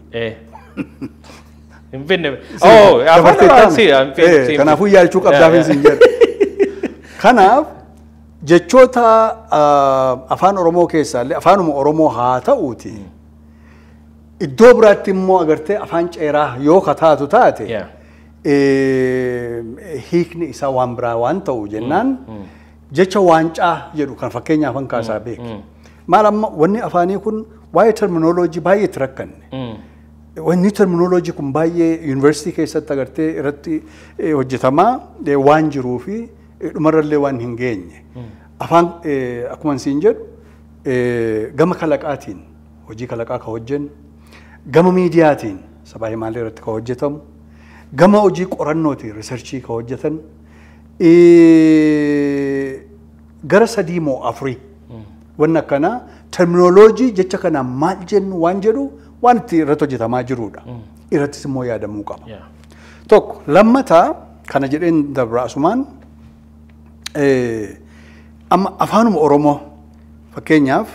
Hin finneemi. Oh, kanaafuu yaalchuu qabdaaf hin jedhu. Kanaaf jechoota afaan Oromoo keessaallee afaanuma Oromoo haa ta'uuti. Iddoo biraatti immoo agartee afaan ceeraa yoo kataatu taate hiikni isaa waan biraa waan ta'u jennaan jecha waancaa jedhu kan fakkeenyaaf an kaasaa beeku. Maal amma wanni afaanii kun waa'ee terminoloojii baay'ee itti rakkanne. Wanni terminoloojii kun baay'ee yuunivarsiitii keessatti agartee irratti hojjetamaa waan jiruu fi dhumarrallee waan hin geenye. Afaan akkuma siin jedhu gama kalaqaatiin hojii kalaqaa ka hojjennu gama miidiyaatiin sabaa himaalee irratti ka hojjetamu gama hojii qorannootiin riisarchii ka hojjetan gara sadii moo afurii wanni akkanaa terminoloojii jecha kana maal jennu waan jedhu waan itti irratti hojjetamaa jirudha. Irrattis immoo yaadamuu qaba. Tokko lammataa kana jedheen dabra asumaan amma afaanuma Oromoo fakkeenyaaf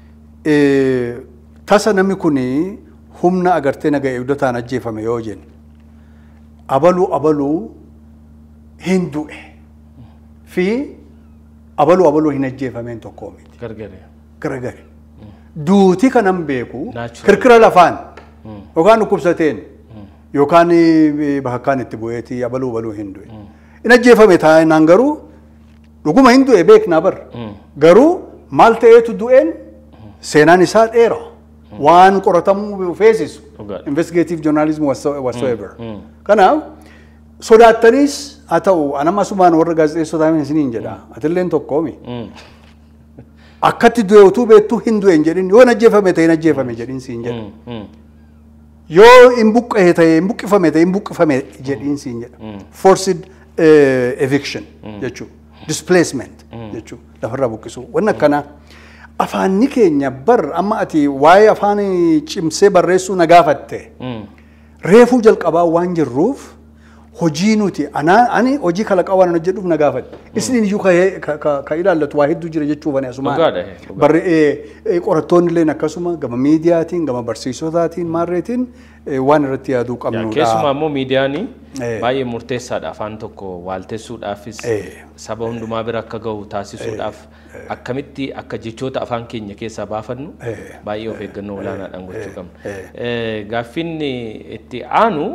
tasa namni kuni humna agartee naga eegdotaan ajjeefame yoo jennu abaluu hin du'e fi abaluu hin ajjeefameen tokko miti. Gargare. Duuti kanan beeku kirkira lafaan yookaan dhukkubsateen yookaan bakakkaan itti bu'eeti abaluu hin du'e. In ajjeefame taa'inaan garuu dhuguma hin du'e beeknaa bar garuu maal ta'eetu du'een seenaan isaa dheera. Waan qoratamuu feesisu investigative journalism whatsoever. Kanaaf sodaattaniis haa ta'u anama asumaan warra gaazexeessotaa isiniin jedha atilleen tokkoomi. Akkatti du'e utuu beektuu hin du'e hin jedhin yoo hin ajjeefame ta'e hin ajjeefame jedhin siin jedha. Yoo hin buqqa'e ta'e hin buqqifame ta'e hin buqqifame jedhin siin jedha. Forced eviction jechuudha. Displacement jechuudha. Lafarraa buqqisuu. Wanni akkanaa. Afaanni keenya bar amma ati waa'ee afaan cimsee barreessuu na gaafatte reefuu jalqabaa waan jirruuf hojii nuti ani hojii kalaqaa waan hojjedhuuf na gaafatte isiniin iyyuu ka ilaallatu waa hedduu jira jechuuf ani asumaan qorattoonni illee akkasuma gama miidiyaatiin gama barsiisotaatiin maarreetiin waan irratti yaaduu qabnudha. Keessumaa immoo miidiyaanii baay'ee murteessaadha afaan tokko waaltessuudhaafis saba hundumaa bira akka ga'u taasisuudhaaf akkamitti akka jechoota afaan keenya keessaa baafannu baay'ee of eeggannoo olaanaadhaan gochuu qabna. Gaaffiin itti aanu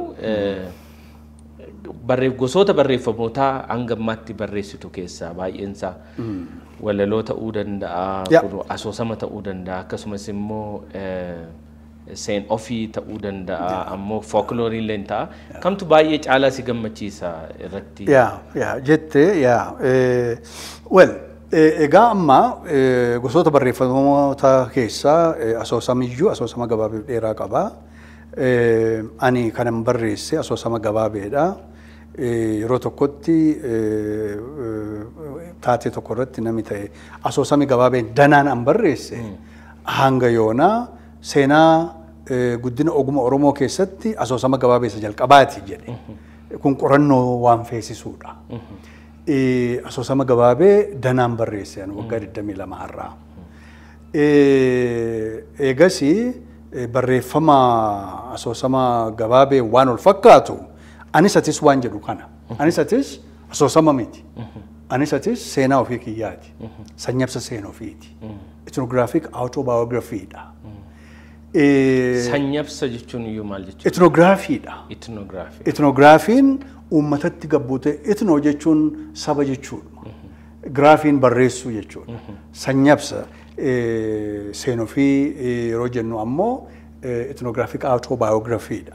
gosoota barreeffamootaa hanga ammaatti barreessitu keessaa baay'eensaa walaloo ta'uu danda'a, asoosama ta'uu danda'a, akkasumas immoo seen ofii ta'uu danda'a, ammoo folkloorii illee ta'a. Kamtu baay'ee caalaa si gammachiisa irratti? Jettee egaa amma gosoota barreeffamoota keessaa asoosama gabaabee dheeraa qaba. Ani kanan barreesse asoosama gabaabeedha. Yeroo tokkotti taatee tokko irratti namni ta'e asoosami gabaabeen danaan an barreesse hanga yoonaa seenaa guddina oguma Oromoo keessatti asoosama gabaabeessa jalqabaati jedhe. Kun qorannoo waan feesisuudha. Asoosama gabaabee danaan barreesse waggaa 22 har'aa. Eegasii barreeffama asoosama gabaabee waan ol fakkaatu anis atis waan jedhu kana. Anis atis asoosama miti. Anis atis seenaa ofii kiyyaati. Sanyabsa seenaa ofiiti. Ethnographic autobiography dha. Sanyabsa jechuun iyyuu maal jechuudha? Ethnography dha. Ethnographiin uummatatti gabbuute ethnoo jechuun saba jechuudha. Graafiin barreessuu jechuudha. Sanyabsa seenaa ofii yeroo jennu ammoo ethnographic autobiography dha.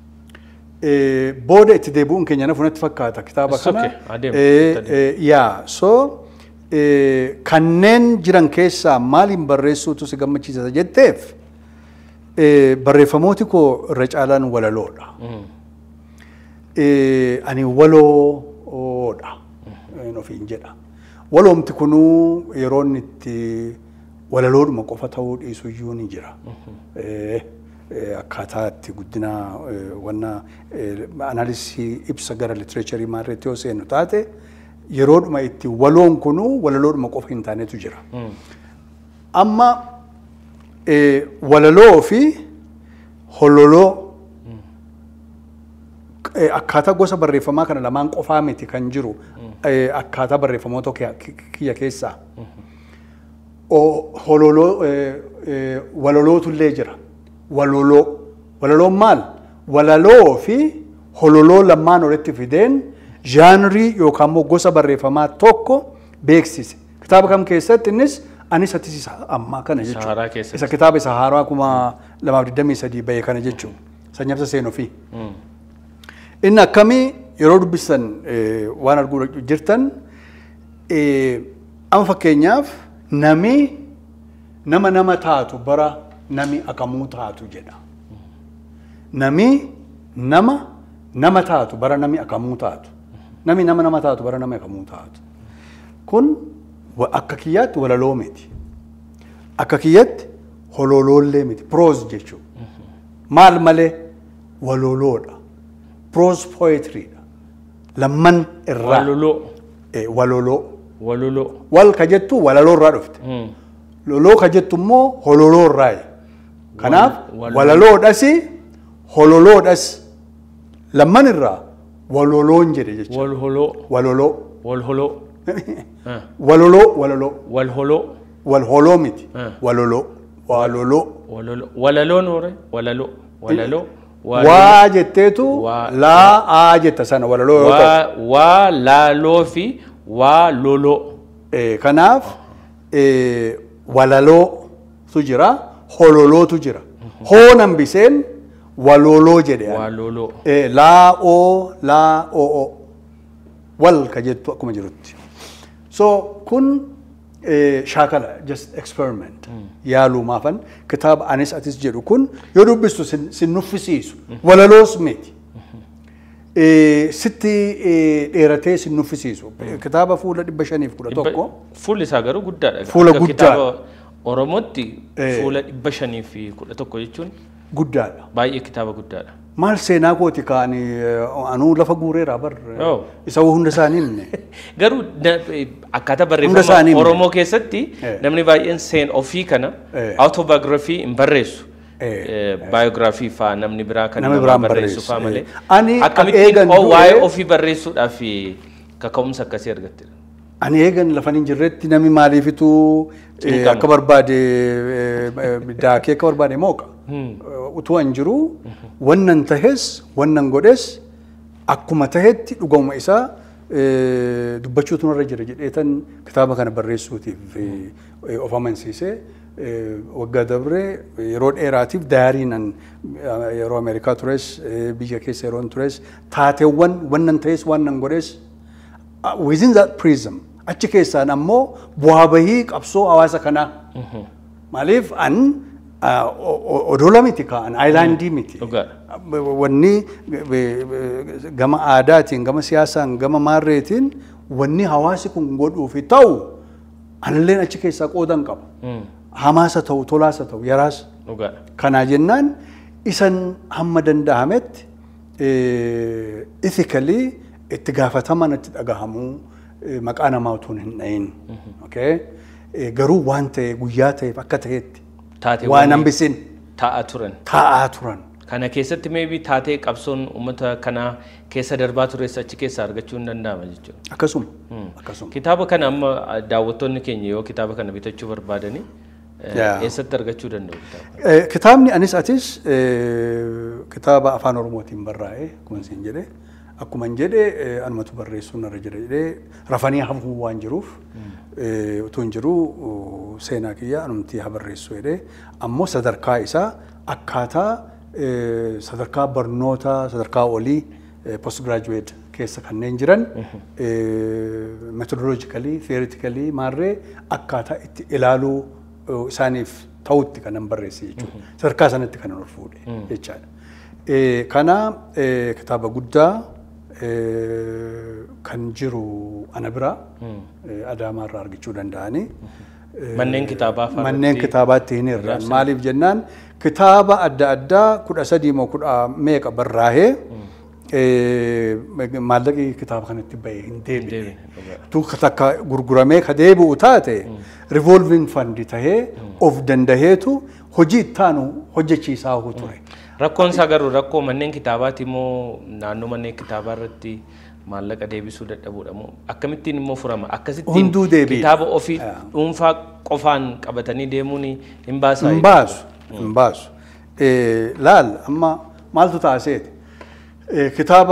Booda itti deebi'uun keenya na funatti fakkaata kitaaba kana. Kanneen jiran keessaa maaliin barreessuutu si gammachiisa jetteef barreeffamooti koo irra caalaan walaloodha. Ani waloodha ofiin jedha. Waloomti kunuu yeroo inni itti walaloodhuma qofa ta'uu dhiisu iyyuu ni jira. Akkaataa itti guddina wanna analysis ibsa gara literature maarreetti yoo seennu taate yeroodhuma itti waloon kunuu walaloodhuma qofa hin taanetu jira. Amma walaloo fi hololoo akkaataa gosa barreeffamaa kana lamaan qofaa miti kan jiru akkaataa barreeffamoota kiyya keessaa. Hololoo walalootu illee jira. Walaloo maal? Walaloo fi hololoo lamaan walitti fideen jaanrii yookaan immoo gosa barreeffamaa tokko beeksise. Kitaaba kam keessatti innis anis atis isa ammaa kana jechuudha. Isa kitaaba isa haaraa 2023 bahe kana jechuudha. Sanyabsa seenaa ofii. Inni akkamii yeroo dubbisan waan arguu jirtan amma fakkeenyaaf nama taatu bara nami akamuu taatu jedha. Nami nama taatu bara nami akamuu taatu. Nami nama taatu bara nami akamuu taatu. Kun akka kiyyaatti walaloo miti. Akka kiyyaatti hololoollee miti. Prose jechuudha. Maal malee waloloodha. Prose poetry dha. Lamman irraa. Waloloo. Wal ka jettu walaloo irraa dhufte. Loloo ka jettu immoo hololoo irraa. Kanaaf walaloodhas hololoodhas lamman irraa waloloon jedhe jechuudha. Walholoo miti. Waloloo. Waa jetteetu laa jetta sana walaloo yoo ta'u. Waa laaloo fi waa loloo. Kanaaf walalootu jira, hololootu jira. Hoonan biseen waloloo jedhe. Laa oo wal ka jettu akkuma jirutti. So kun shaakala just experiment yaaluu maafan kitaaba anis atis jedhu kun yoo dubbistu sin nuffisiisu walaloos miti. Sitti dheeratee sin nuffisiisu kitaaba fuula 511 fuulli isaa garuu guddaadha. Fuula guddaa Oromootti fuula 511 jechuun guddaadha. Baay'ee kitaaba guddaadha. Maal seenaa kooti kaanii anuu lafa guureera bar isa hunda isaanii garuu akkaataa barreeffama Oromoo keessatti namni baay'een seen ofii kana autobiography hin barreessu. baayogiraafii fa'aa namni biraa kan Namni namaa biraan barreessu fa'aa malee. Ani Akkamittiin eegan waa'ee du'e- ofii barreessuudhaaf kaka'umsa akkasii argatte. Ani eegan lafan hin jirretti namni maaliifitu Cinqama. akka barbaade daakee akka barbaade mooqa. Utuu an jiru wannan tahes wannan godhes akkuma tahetti dhuguma isaa dubbachuutu narra jira jedheetan kitaaba kana barreessuutiif of amansiisee waggaa dabree yeroo dheeraatiif daariin an yeroo Ameerikaa tures biyya keessa yeroon tures taateewwan wannan tahes wannan godhes within that prism achi keessaan ammoo bu'aa bahii qabsoo hawaasa kanaa maaliif an odola miti ka'an aayilaandii miti wanni gama aadaatiin gama siyaasaan gama maarreetiin wanni hawaasi kun godhuufi ta'u analleen achi keessaa qoodan qaba hamaasa ta'u tolaasa ta'u yaraas kanaa jennaan isan hamma danda'ametti ethically itti gaafataman itti dhagahamuu maqaa namaa utuu hin dhayin garuu waan ta'e guyyaa ta'eef akka ta'etti waan hambisin taa'aa turan. Kana keessatti maybe taatee qabsoon uummata kanaa keessa darbaa tures achi keessa argachuu hin danda'ama jechuudha. Akkasuma. Kitaaba kana amma daawwattoonni keenya yoo kitaaba kana bitachuu barbaadani eessatti argachuu danda'u kitaaba? Kitaabni anis atis kitaaba afaan Oromootiin barraa'e akkuma isin jedhe akkuma jedhe anumatu barreessuun irra jira jedhee rafanii hafuu waan jiruuf utuu hin jiru seenaa kiyya anumti haa barreessu jedhee ammoo sadarkaa isaa akkaataa sadarkaa barnoota sadarkaa olii postgraduate keessa kanneen jiran methodologically theoretically maarree akkaataa itti ilaaluu isaaniif ta'utti kanan barreesse jechuudha. Sadarkaa sanatti kanan ol fuudhe jechaadha. Kana kitaaba guddaa kan jiru ana bira Adaamaarraa argachuu danda'anii. Manneen kitaabaatti hin hir'an. Maaliif jennaan kitaaba adda addaa 13 moo 10 meeqa barraa'ee maallaqi kitaaba kanatti bahee hin deebi'e. Takka gurguramee ka deebi'u taate revolving fund tahee of dandaheetu hojii ittaanu hojjechiisaa ture. Rakkoon isaa garuu rakkoo manneen kitaabaati moo naannoo manneen kitaabaa irratti maallaqa deebisuu dadhabuudha moo akkamittiin immoo furama akkasittiin kitaaba ofii dhuunfaa qofaan qabatanii deemuun hin baasaa? Hin baasu. Laal amma maaltu taaseeti? Kitaaba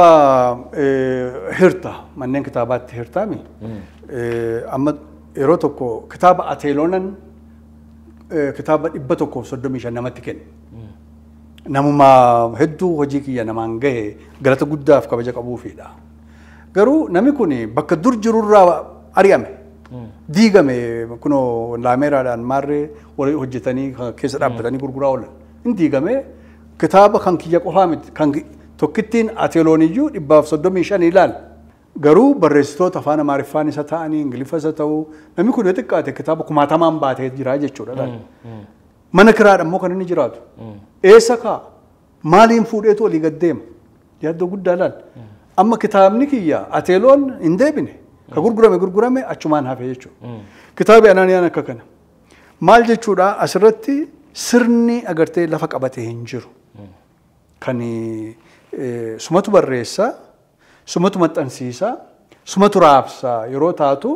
hirta manneen kitaabaatti hirtaami. Amma yeroo tokko kitaaba Ateeloonan kitaaba 135 namatti kenne. Namuma hedduu hojii kiyya namaan gahe galata guddaaf kabaja qabuufidha. Garuu namni kun bakka dur jirurraa ari'ame. Diigame kunoo laameeraadhaan maarree hojjetanii keessa dhaabbatanii gurguraa oolan. Hin diigame kitaaba kan kiyya qofaa miti kan tokkittiin Ateelooniyyuu 135 ilaal. Garuu barreessitoota afaan Amaariffaan isa ta'anii Ingiliffa isa ta'uu namni kun yoo xiqqaate kitaaba 60 baatee jira jechuudha. Mana kiraadha immoo kan inni jiraatu. Eessa kaa maaliin fuudheetu olii gad deema? Yaaddoo guddaa laal. Amma kitaabni kiyya Ateeloon hin deebine. Ka gurgurame achumaan hafe jechuudha. Kitaabi Anaaniyaan akka kana. Maal jechuudha asirratti sirni agartee lafa qabatee hin jiru. Kan sumatu barreessaa, sumatu maxxansiisaa, sumatu raabsaa yeroo taatu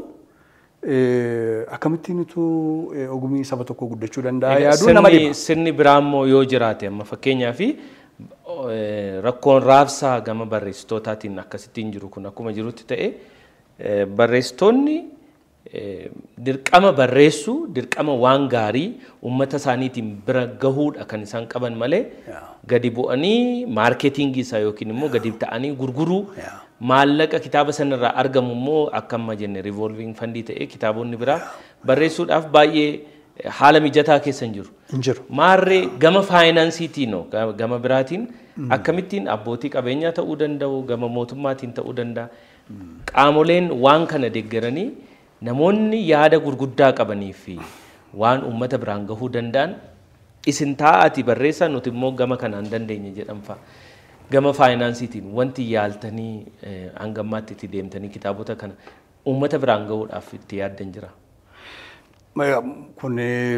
akkamittiinitu ogumii saba tokko guddachuu danda'a yaaduu nama dhiba. Sirni biraa immoo yoo jiraate amma fakkeenyaa fi rakkoon raabsaa gama barreessitootaatiin akkasittiin jiru kun akkuma jirutti ta'e barreessitoonni dirqama barreessuu dirqama waan gaarii uummata isaaniitiin bira gahuudha kan isaan qaban malee gadi bu'anii maarkeetingii isaa yookiin immoo gadi ta'anii gurguruu maallaqa kitaaba sanarraa argamu immoo akka amma jenne revolving fundii ta'ee kitaabonni biraa barreessuudhaaf baay'ee haala mijataa keessa hin jiru. Maarree gama faayinaansiitiin gama biraatiin akkamittiin abbootii qabeenyaa ta'uu danda'u gama mootummaatiin ta'uu danda'a. Qaamoleen waan kana deeggaranii namoonni yaada gurguddaa qabanii fi waan uummata biraan gahuu danda'an isin taa'aati barreessaa nuti immoo gama kanaan dandeenye jedhamfa. Gama faayinaansiitiin wanti yaaltanii hangammaatti itti deemtanii kitaabota kana uummata biraan gahuudhaaf itti yaaddan jira. kun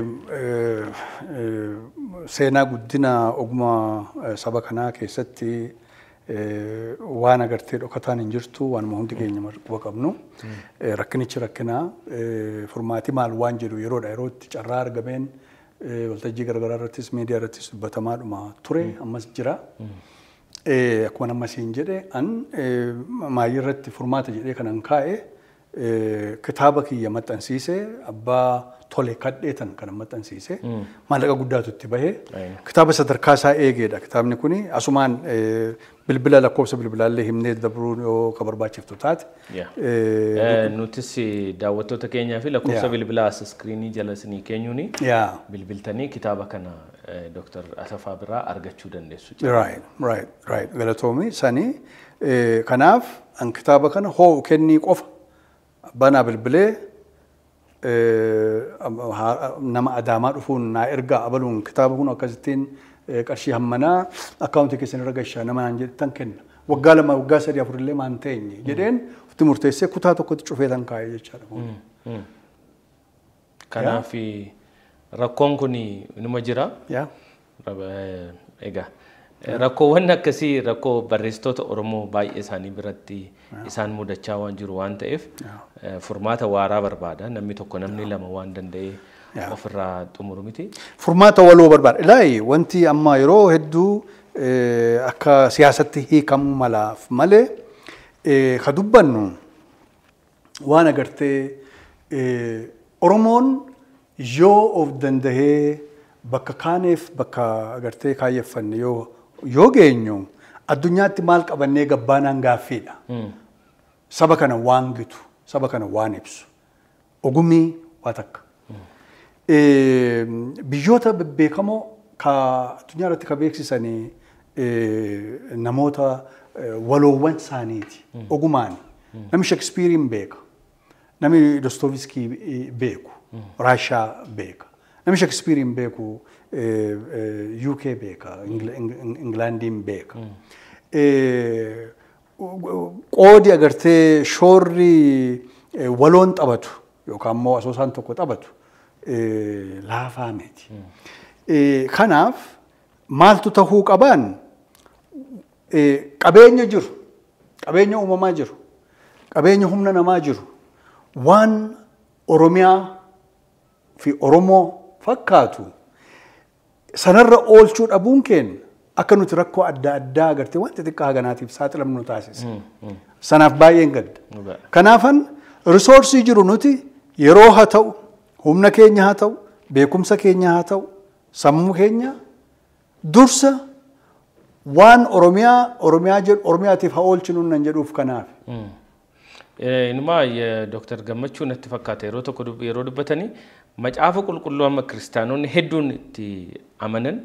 seenaa guddina ogummaa saba kanaa keessatti waan agartee dhokataan hin jirtu waan hundi keenya quba qabnu rakkinichi rakkinaa furmaati maal waan jedhu yerootti carraa argameen waltajjii garagaraa irrattis miidiyaa irrattis dubbatamaadhuma ture ammas jira. Akkuma ammasiin jedhe an maayii irratti furmaata jedhee kanan kaa'e kitaaba kiyya maxxansiise abbaa tole kadheetan kan maxxansiise maallaqa guddaatu itti bahee kitaaba sadarkaa isaa eegeedha. Kitaabni kuni asumaan bilbila lakkoofsa bilbilaallee himnee dabruu yoo ka barbaachiftu taate. Nutis daawwattoota keenyaa fi lakkoofsa bilbilaa as iskiriinii jala isinii keenyuuni bilbiltanii kitaaba kana Dr. Asafaa biraa argachuu dandeessu. Right. Galatoomi sanii kanaaf an kitaaba kana hoo kennii qofa banaa bilbilee nama adaamaa dhufuun naa ergaa abaluun kitaaba kun akkasittiin qarshii hammanaa akkaawuntii keessan irra gashaa nama naan jedhan kenna. Waggaa 2 waggaa 3 4 illee maan teenye jedheen utti murteessee kutaa tokkotti cufee tan kaa'ee jechaadha. Kanaaf rakkoon kun inuma jira. Egaa rakkoowwan akkasii rakkoo barreessitoota Oromoo baay'ee isaanii biratti isaan mudachaa waan jiru waan ta'eef furmaata waaraa barbaada. Namni tokko namni lama waan danda'e ofirraa xumuru miti. Furmaata waloo barbaada. Ilaahi wanti amma yeroo hedduu akka siyaasatti hiikamu malaaf malee ka dubbannu waan agartee Oromoon yoo of dandahee bakka kaaneef bakka agartee kaayyeffanne yoo geenyu addunyaatti maal qabannee gabbaanaan gaaffiidha. Saba kana waan gitu, saba kana waan ibsu. Ogumii waa takka. Biyyoota bebbeekamoo ka addunyaa irratti ka beeksisanii namoota waloowwan isaaniiti. Ogumaani. Namni Shakespearein beeka. Namni Dostoevskii beeku. Raashaa beeka. Namni Shakespearein beeku UK beeka, Englandiin beeka. Qoodi agartee shoorri waloon taphatu yookaan immoo asoosaan tokko taphatu laafaa miti. Kanaaf maaltu tahuu qabaan qabeenya jiru, qabeenya uumamaa jiru, qabeenya humna namaa jiru waan Oromiyaa fi Oromoo fakkaatu sanarra oolchuu dhabuun keenya akka nuti rakkoo adda addaa agartee wanti xiqqaa haganaatiif saaxilamnu nu taasisa. Sanaaf baay'een gadda. Kanaafan risoorsii jiru nuti yeroo haa ta'u, humna keenya haa ta'u, beekumsa keenya haa ta'u, sammuu keenya dursa waan Oromiyaatiif haa oolchinu nan jedhuuf kanaaf. Inuma Dr. Gammachuu natti fakkaata yeroo tokko yeroo dubbatanii macaafa qulqulluu amma kiristaanonni hedduun itti amanan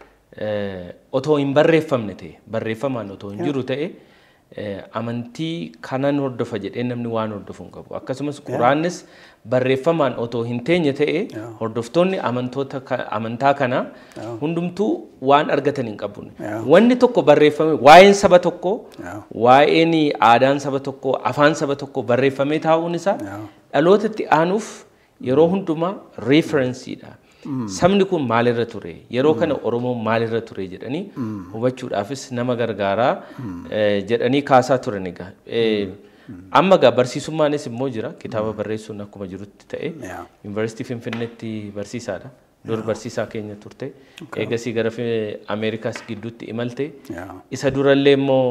otoo hin barreeffamne ta'e barreeffamaan otoo hin jiru ta'e amantii kanan hordofa jedhee namni waan hordofu hin qabu. Akkasumas Quraannis barreeffamaan otoo hin teenye ta'e hordoftoonni amantaa kana hundumtuu waan argatan hin qabu. Wanni tokko barreeffame waa'een saba tokko waa'een aadaan saba tokko afaan saba tokko barreeffamee taa'uun isaa dhalootatti aanuuf yeroo hundumaa referensiidha. Sabni kun maalirra ture yeroo kana Oromoo maalirra ture jedhanii hubachuudhaafis nama gargaaraa jedhanii kaasaa turan egaa. Amma gaa barsiisummaanis immoo jira kitaaba barreessuun akkuma jirutti ta'e Yuunivarsiitii Finfinneetti barsiisaadha. Dur barsiisaa keenya turte eegasii gara Ameerikaas gidduutti imalte isa durallee immoo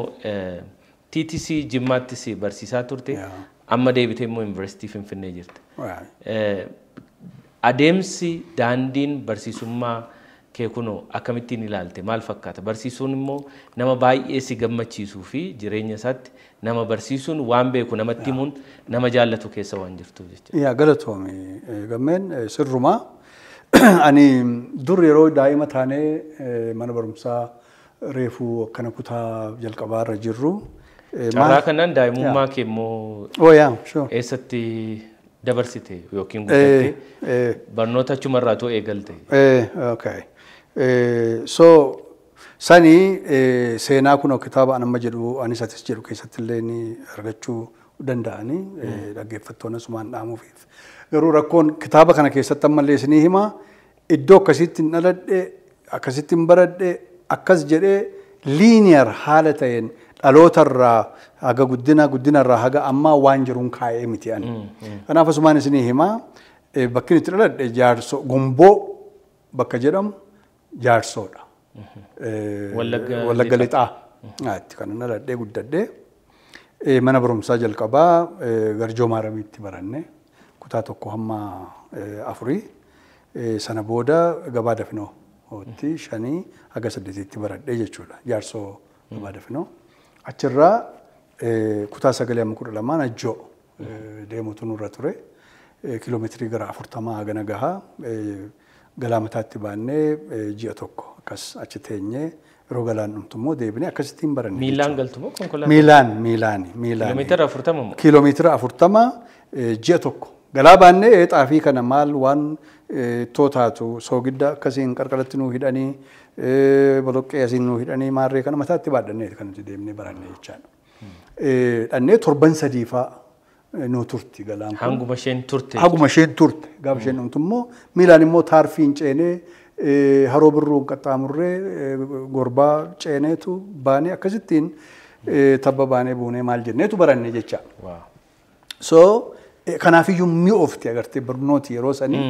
TTC Jimmaattis barsiisaa turte amma deebitee immoo Yuunivarsiitii Finfinnee jirte. Adeemsi daandiin barsiisummaa kee kunoo akkamittiin ilaalte maal fakkaata? Barsiisuun immoo nama baay'ee si gammachiisuu fi jireenya isaatti nama barsiisuun waan beeku namatti himuun nama jaallatu keessa waan jirtuuf jechuudha. Galatoomi gammeen sirrumaa ani dur yeroo daa'ima taanee mana barumsaa reefuu akkana kutaa jalqabaarra jirru. Carraa kanaan daa'imummaa kee immoo eessatti dabarsite yookiin guddatte barnoota achumarraa too eegalte. So sanii seenaa kun kitaaba anamma jedhu anis atis jedhu keessatti illee ni argachuu danda'anii dhaggeeffattoonni asumaan dhaamuufiif. Garuu rakkoon kitaaba kana keessatti ammallee isinii himaa iddoo akkasitti hin dhaladhe akkasitti hin baradhe akkas jedhee liiniyar haala ta'een dhalootarraa haga guddinarraa haga ammaa waan jiruun kaa'ee miti ani. Kanaaf asumaan isinii himaa bakki itti dhaladhe jaarsoo gumboo bakka jedhamu jaarsoodha. Wallagga lixaa. Kan dhaladhee guddadhee mana barumsaa jalqabaa Garjoo Maaramiitti baranne kutaa tokko hamma 4 sana booda Gabaa Dafinoo hotti 5 haga 8tti baradhee jechuudha. Jaarsoo Gabaa Dafinoo. Achirraa kutaa 9 amma 12 Najjoo deemuutu nurra ture. Kiiloomeetirii gara 40 hagana gahaa Galaamataatti baannee ji'a tokko akkas achi teenyee yeroo galaan dhumtu immoo deebinee akkasittiin baranne. Miilaan galtu moo konkolaataa? Miilaan. Kiiloomeetira 40 moo? Kiiloomeetira 40 ji'a tokko. Galaa baannee xaafii kana maal waan ittoo taatu soogidda akkasiin qarqaratti nuu hidhanii boloqqee asiin nuu hidhanii maarree kana mataatti baadhannee kan nuti deemnee baranne jechaadha. Dhannee torban 3 fa'aa nuu turti galaan kun. Hanguma isheen turte. Hanguma isheen turte. Gaafa isheen dhumtu immoo miilaan immoo taarfiin ceenee haroo birruun qaxxaamurree gorbaa ceeneetu baanee akkasittiin tabba baanee buunee maal jenneetu baranne jecha. So kanaafiyyuu mi'oofti agartee barnooti yeroo sanii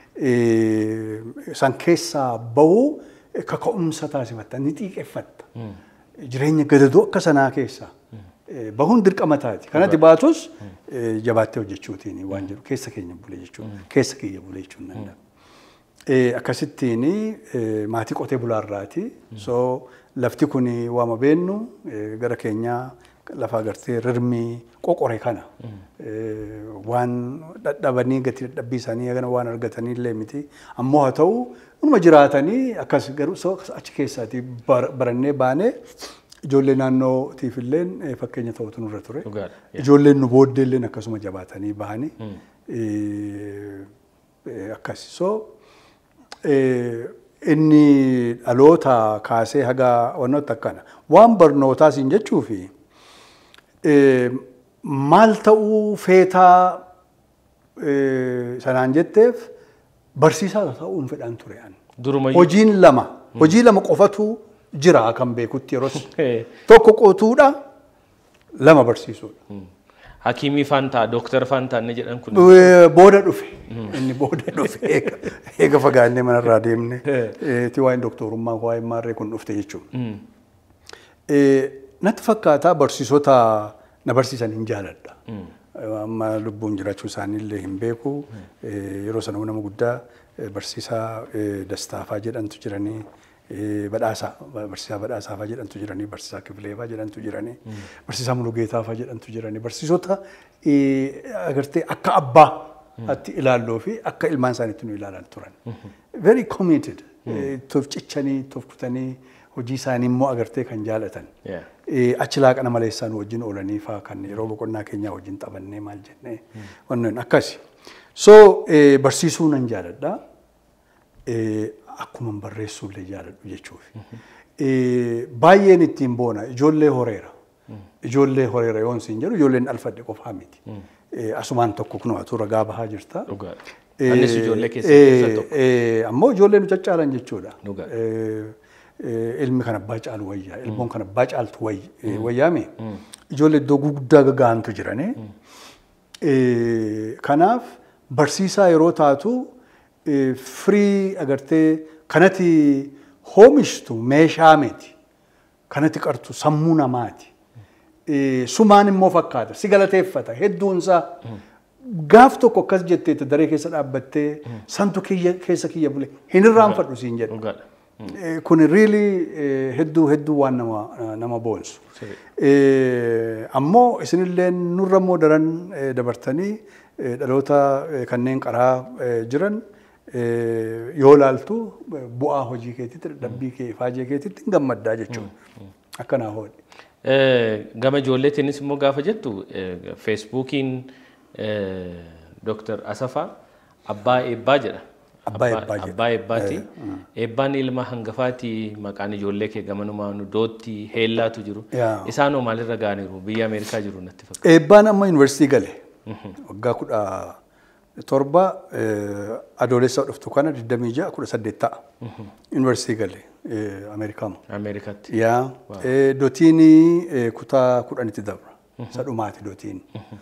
san keessaa bahuu kaka'umsa taasifatta ni xiiqeffatta. Jireenya gadadoo akka sanaa keessaa bahuun dirqama taati. Kanatti baatus jabaattee hojjechuutiin waan jiru keessa keenya bulee jechuudha. Keessa kiyya bulee jechuun danda'a. Akkasittiin maatii qotee bulaarraati. So lafti kun waama beennu gara keenyaa lafa agartee rirmii qoqore kana waan dadhabanii gatii dadhabbii isaanii hagana waan argatanii illee miti. Ammoo haa ta'u dhuma jiraatanii akkas garuu achi keessaatii barannee baanee ijoollee naannootiif illee fakkeenya ta'utu nurra ture. Ijoolleen nu booddee illee akkasuma jabaatanii bahanii akkasi. So inni dhaloota kaasee haga wantoota akkana waan barnootaa siin jechuufi maal ta'uu feetaa sanaan jetteef barsiisaa ta'uun fedhan ture ani. Hojii lama qofatu jira kan beekutti yeroos tokko qotuudha lama barsiisuudha. Hakimii Faantaa, Dooktar Faantaa inni jedhan kun. Booda dhufe. Inni booda dhufe. Eega fagaannee manarraa deemne. Ti waa'een dooktorummaa waa'een maarree kun dhufte jechuudha. Natti fakkaataa barsiisota na barsiisan hin jaaladha. Amma lubbuun jiraachuu isaaniillee hin beeku. Yeroo sana nama guddaa barsiisaa Dastaafaa jedhantu jiranii. Barsiisaa badhaasaafaa jedhantu jiranii, barsiisaa Kifileefaa jedhantu jiranii, barsiisaa Mulugeetaafaa jedhantu jiranii, barsiisota agartee akka abbaa atti ilaalluu fi akka ilmaan isaaniitti nu ilaalan turan. Very committed. Toof cichanii, toof kutanii hojii isaanii immoo agartee kan jaalatan. Achi laaqana maleessaan wajjin oolanii fa'aa kan yeroo boqonnaa keenyaa wajjin taphannee maal jennee wannoon akkasi. So barsiisuu nan jaaladha. Akkuma barreessuullee jaaladhu jechuufi. Baay'een ittiin boona ijoollee horeera. Ijoollee horeera yoon siin jedhu ijoolleen alfadhe qofaa miti. Asumaan tokko kun waatu ragaa bahaa jirta. Annis ijoollee keessa tokko. Ammoo ijoollee nu caccaalan jechuudha. Ilmi kan abbaa caalu wayyaa, ilmoon kan abbaa caaltu wayyaame. Ijoollee iddoo guddaa gagaantu jiranii. Kanaaf barsiisaa yeroo taatu free agartee kanatti hoomishtu meeshaa miti. Kanatti qartu sammuu namaati. Sumaan immoo fakkaata. Si galateeffata. Hedduunsaa gaaf tokko akkas jetteetti daree keessa dhaabbattee santu keessa kiyya bulee hin irraanfadhu siin jedhu. Kun really hedduu waan nama boonsu. Ammoo isinillee nurra immoo daran dabartanii dhaloota kanneen qaraa jiran yoo laaltu bu'aa hojii keetitti dadhabbii kee faajee keetitti hin gammaddaa jechuudha. Akkanaa hoodhi. Gama ijoolleetiinis immoo gaafa jettu feesbuukiin Dooktar Asafaa abbaa eebbaa jedha. Abbaa eebbaati. Eebbaan ilma hangafaati maqaan ijoollee kee gamanuma nu dootti heellaatu jiru. Isaanoo maalirra ga'aniiru biyya Ameerikaa jiru natti fakkaata. Eebbaan amma yuunivarsiitii gale. Waggaa 17 adoolessa dhuftu kana 26 ta'a. Yuunivarsiitii gale Ameerikaa. Ameerikaatti. Dootiin kutaa 10tti dabra. Sadhumaati dootiin.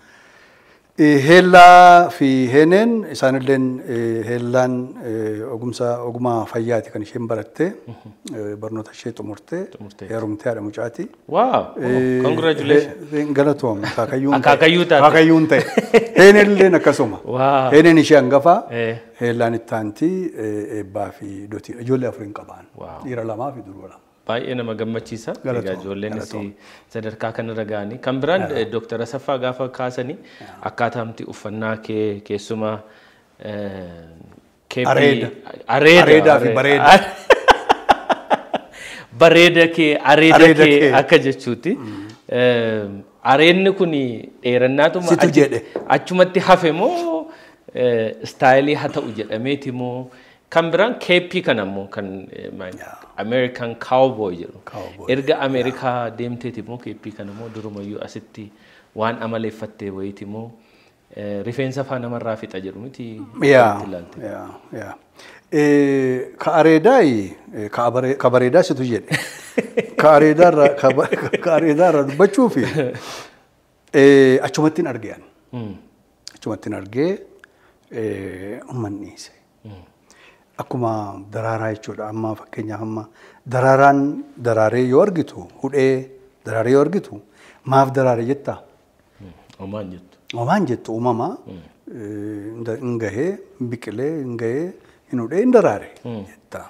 Heellaa fi heeneen isaanilleen heellaan ogummaa fayyaati kan isheen baratte barnoota ishee xumurtee heerumtee haadha mucaati. Wow! Congratulations! Galatoom akaakayyuu ta'e. Heeneen akkasuma. Heeneen ishee hangafaa heellaan itti aanti eebbaa fi dootii ijoollee afuriin qabaan. Dhiira lamaa fi durba lama. Baay'ee nama gammachiisa. Ijoolleen sadarkaa kanarra ga'anii. Kan biraan Dr. Asaffaa gaafa kaasanii akkaataa uffannaa kee keessumaa areedaa fi bareeda. Bareeda kee areeda kee akka jechuuti. Areenni kun dheerannaatuma achumatti hafe moo istaayilii haa ta'u jedhameeti moo kan biraan keeppii kanammoo kan American cowboy jedhu. Erga Ameerikaa deemteeti moo keeppii kanammoo durumayyuu asitti waan amaleeffattee wayiiti moo rifeensa faa namarraa fixa jedhu miti. Ka areedaa ka bareedaa situ jedhe. Ka areedaarra dubbachuu fi achumattiin argean. Achumattiin argee uummanni dhiise. Akkuma daraaraa jechuudha amma fakkeenyaaf amma daraaraan daraaree yoo argitu hudhee daraaree yoo argitu maaf daraare jettaa? Omaan jettu. Omaan jettu uumamaa hin gahee biqilee hin gahee hin hudhee hin daraare jettaa.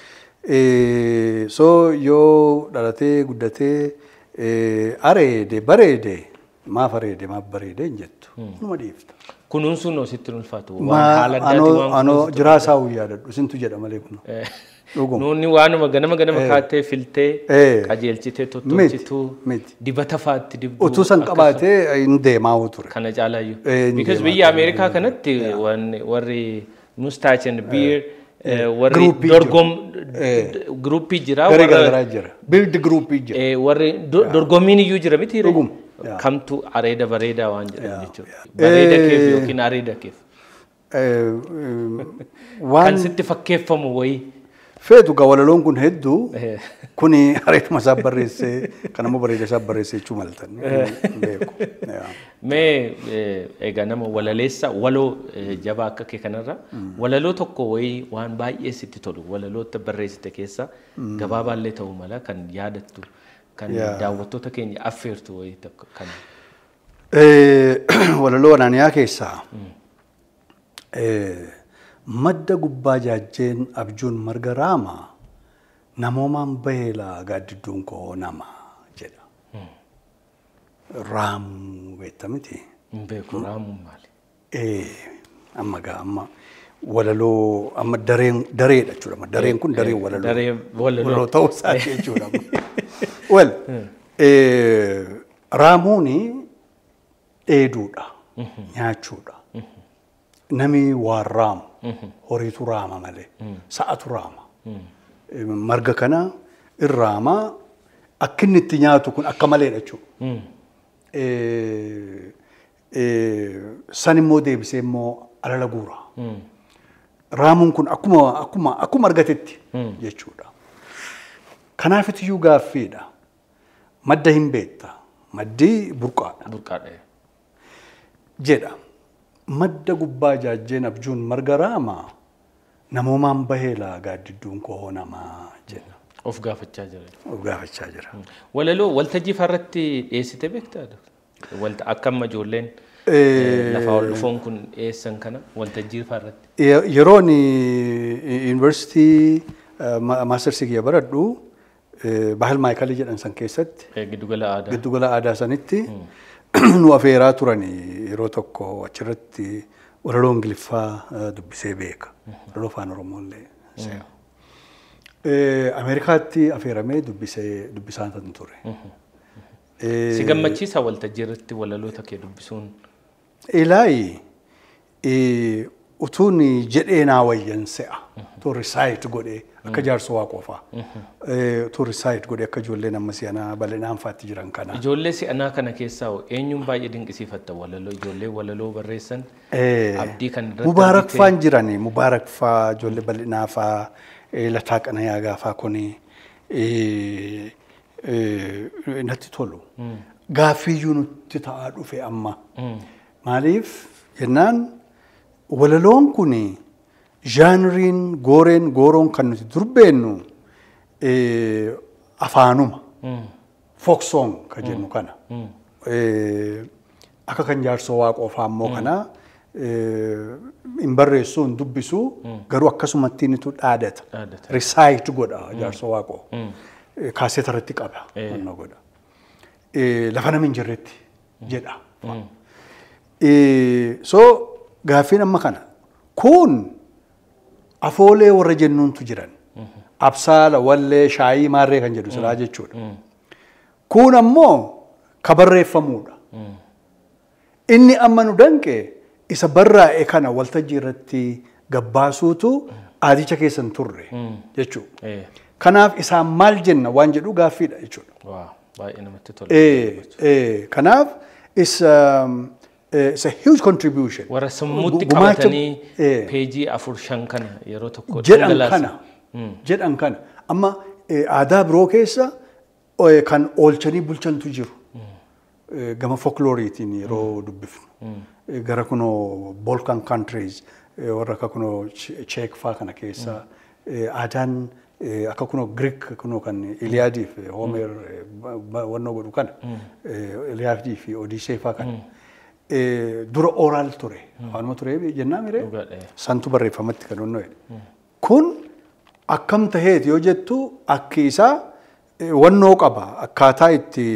So yoo dhalatee guddatee areede bareede maaf areede maaf bareede hin jettu numa dhiifta. Kunuunsuun sitti ulfaatu waan haala addaati waan anoo jiraasaa yaadadhu isintu jedha malee kun. Nuuni waanuma ganama kaattee filtee qajeelchitee tottolchituu dibata faatti dibduu. Utuu san qabaatee hin deemaa ture. Kana caalaayyuu. Because biyya Ameerikaa kanatti warri mustaach and beard warri dorgom gruppii jira. Build gruppii jira. Warri dorgommiin iyyuu jira miti. Kamtu areeda bareedaa waan jedhan jechuudha. Bareeda keef yookiin areeda keef. Kan sitti fakkeeffamu wayii. Feetu walaloon kun hedduu kuni areeduma isaa barreessee kan ammoo bareeda isaa barreessee jechuu maltan. Mee egaa nama walaleessa waloo jabaa akka kee kanarra walaloo tokko wayii waan baay'ee sitti tolu walaloota barreessite keessa gabaabaallee ta'uu mala kan yaadattu. Kan daawwattoota keenya affeertu wayii tokko kan. Walaloo Anaaniyaa keessaa madda gubbaa jaajjeen abjuun marga raamaa namoomaan baheelaa gaaddidduun koo nama jedha. Raamuu beekta miti. Hin beeku raamuun maali? Amma walaloo amma dareedha jechuudha. Dareen kun daree walaloo. Daree walaloo ta'uu isaati jechuudha. Well, raamuuni dheeduudha, nyaachuudha. Nami waan raamu, horiitu raama malee, sa'atu raama. Marga kana irraama akka inni itti nyaatu kun akka maleedha jechuudha. San immoo deebisee immoo alala guura. Raamuun kun akkuma argatetti jechuudha. Kanaaf iyyuu gaaffiidha. Madda hin beekta. Maddi burqaadha. Burqaadha. Jedha. Madda gubbaa jaajjeen abjuun marga raamaa namoomaan baheelaa gaaddidduun koo namaa jedha. Of gaafachaa jira. Of gaafachaa jira. Walaloo waltajjii farratti dhiyeessite beektaa? Akka amma ijoolleen lafa ol dhufoon kun dhiyeessan kana waltajjii farratti. Yeroon yuunivarsiitii maastersii kiyya baradhu bahal maayikalii jedhan san keessatti giddugala aadaa sanitti nu afeeraa turani yeroo tokko achirratti walaloo Ingiliffaa dubbisee beeka. Walaloo afaan Oromooillee. Ameerikaatti afeeramee dubbisaan san ture. Si gammachiisa waltajjii irratti walaloota kee dubbisuun? Ilaayi utuun jedhee naa wayyan se'a. To recite godhee akka jaarsa waaqoo fa'a. To recite godhee akka ijoollee nama si'anaa bal'inaan faatti jiran kana. Ijoollee si'anaa kana keessaa eenyuun baay'ee dinqisiifatta walaloo ijoollee walaloo barreessan abdii kan irratti Mubaarak faan jirani Mubaarak faa ijoollee bal'inaa faa Lataa Qanayaa gaafaa kuni natti tolu. Gaaffiyyuu nutti ta'aa dhufe amma. Maaliif jennaan walaloon kuni jaanriin gooroon kan nuti durbeennu afaanuma folk song kan jennu kana akka kan jaarsoo waaqoo faammoo kana hin barreessuu hin dubbisuu garuu akkasumatti inni dhaadata recite godha jaarsoo waaqoo kaaseeta irratti qaba wanna godha lafa nama hin jirretti jedha so gaaffiin amma kana kun afoolee warra jennuuntu jiran absaala wallee shaayii maarree kan jedhu silaa jechuudha kun ammoo ka barreeffamuudha inni amma nu danqe isa barraa'e kana waltajjii irratti gabbaasuutu aadicha keessan turre jechuudha kanaaf isaan maal jenna waan jedhu gaaffiidha jechuudha baay'ee namatti tola kanaaf it's a huge contribution. Warra sammuutti qabatanii peejii 4-5 kana yeroo tokko jedhan kana amma aadaa biroo keessa kan oolchanii bulchantu jiru gama folkloriitiin yeroo dubbifnu gara kunoo Balkan countries warra akka kunoo Czech faa kana keessa aadaan akka kunoo Greek kunoo kan Iliyaadii fi Homer wannoo godhu kana Iliyaadii fi Odisee faa kana dura oral ture waanuma ture jennaa mire santu barreeffamatti kan onnoo kun akkam taheet yoo jettu akki isaa wannoo qaba akkaataa itti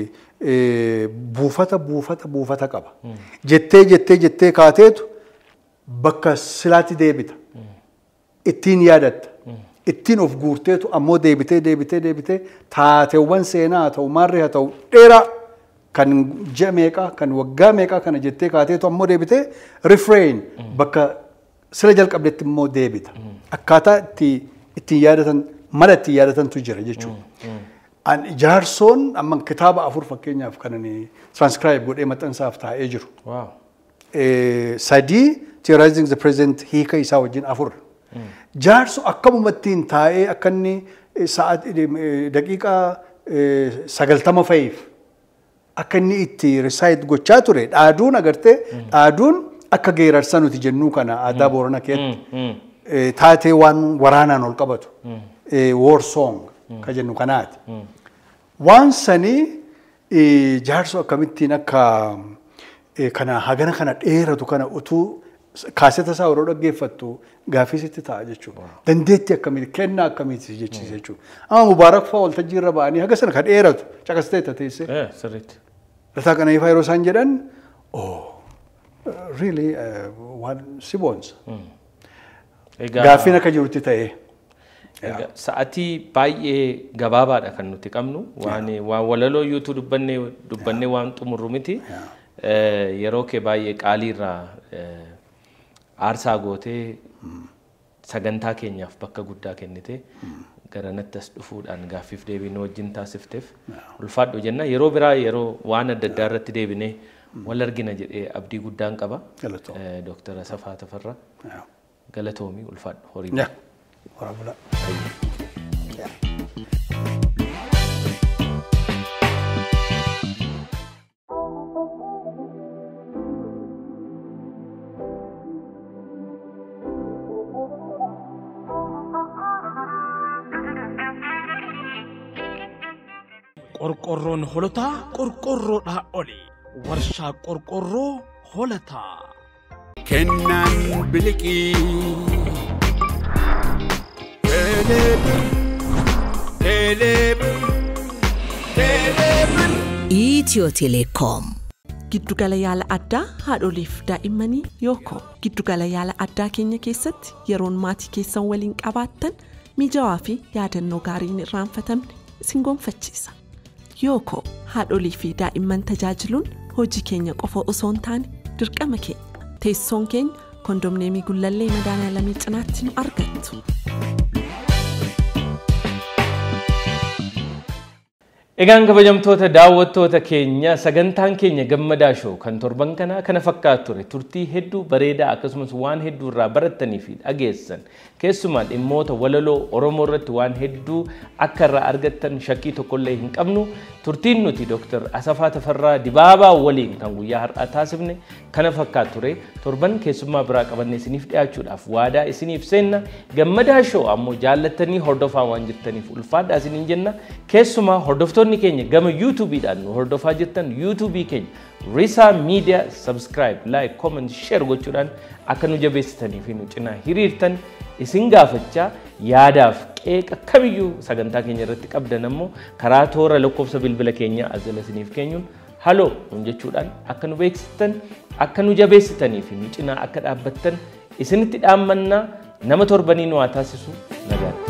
buufata qaba jettee kaateetu bakka silaatti deebita ittiin yaadatta ittiin of guurteetu ammoo deebitee taateewwan seenaa haa ta'u maarree haa ta'u dheeraa kan ji'a meeqaa kan waggaa meeqaa kana jettee kaateetu ammoo deebitee refrain bakka sila jalqabdetti immoo deebita akkaataa ittiin yaadatan mala ittiin yaadatantu jira jechuudha. Jaarsoon amma kitaaba 4 fakkeenyaaf kan inni transcribe godhee maxxansaaf taa'ee jiru. Sadii theorizing the present hiika isaa wajjin 4. Jaarso akkamumattiin taa'ee akka inni daqiiqaa 90 fa'iif akka inni itti recite gochaa ture dhaaduun agartee dhaaduun akka geerarsa nuti jennuu kana aadaa Booranaa keessatti taatee waan waraanaan ol qabatu war song ka jennu kanaati. Waan sanii jaarso akkamittiin akka kana hagana kana dheeratu kana utuu kaaseta isaa yeroo dhaggeeffattu gaaffisitti ta'a jechuudha. Dandeetti akkamitti kennaa akkamitti jechiise jechuudha. Amma Mubaarak fa'aa waltajjii irra ba'anii haga sana ka dheeratu caqastee tateesse. Sirriitti. Lataa Qanayaa yeroo isaan jedhan really waan si boonsa. Gaaffiin akka jirutti ta'ee. Sa'atii baay'ee gabaabaadha kan nuti qabnu waan walaloo yuutuu dubbannee waan xumurru miti yeroo kee baay'ee qaaliirraa aarsaa gootee sagantaa keenyaaf bakka guddaa kennite garanatti as dhufuudhaan gaaffiif deebii nu wajjin taasifteef ulfaadhu jenna yeroo biraa yeroo waan adda addaa irratti deebinee wal argina jedhee abdii guddaan qaba Dr. Asafaa Tafarraa galatoomii ulfaadhu horii. Warabula. qorqorroon holotaa qorqorroodhaa oli warshaa qorqorroo holataa kennan biliqii Itiyoo Telekoom. Giddugala yaala addaa haadholiif daa'immanii yookoo giddugala yaala addaa keenya keessatti yeroon maatii keessan waliin qabaattan mijaawaa fi yaadannoo gaariin irraanfatamne isin gonfachiisa. Yookoo haadholii fi daa'imman tajaajiluun hojii keenya qofa osoo hin taane dirqama keenya. Teessoon keenya kondomneemii gullallee madaala cinaatti nu argattu. Egaan kabajamtoota daawwattoota keenya sagantaan keenya gammadaa show kan torban kana fakkaatu ture turtii hedduu bareedaa akkasumas waan hedduu irraa barattanii fi dhageessan keessumaa dhimmoota walaloo Oromoo irratti waan hedduu akka irraa argattan shakkii tokkollee hin qabnu turtiin nuti Dr. Asafaa Tafarraa Dibaabaa waliin kan guyyaa har'aa taasifne kana fakkaatu ture torban keessummaa biraa qabannee isiniif dhiyaachuudhaaf waadaa isiniif seenna gammadaa show ammoo jaallattanii hordofaa waan jirtaniif ulfaadhaa isiniin jenna keessumaa hordoftoonni keenya gama YouTube dhaan nu hordofaa jirtan YouTube keenya Risa Media subscribe like comment share gochuudhaan akka nu jabeessitanii fi nu cinaa hiriirtan isin gaafachaa yaadaaf qeeqa kamiyyuu sagantaa keenya irratti qabdan ammoo karaa toora lakkoofsa bilbila keenya azala isiniif keenyuun haloo nun jechuudhaan akka nu beeksistan akka nu jabeessitanii fi nu cinaa akka dhaabbattan isinitti dhaammannaa nama torbanii nu haa taasisu nagaan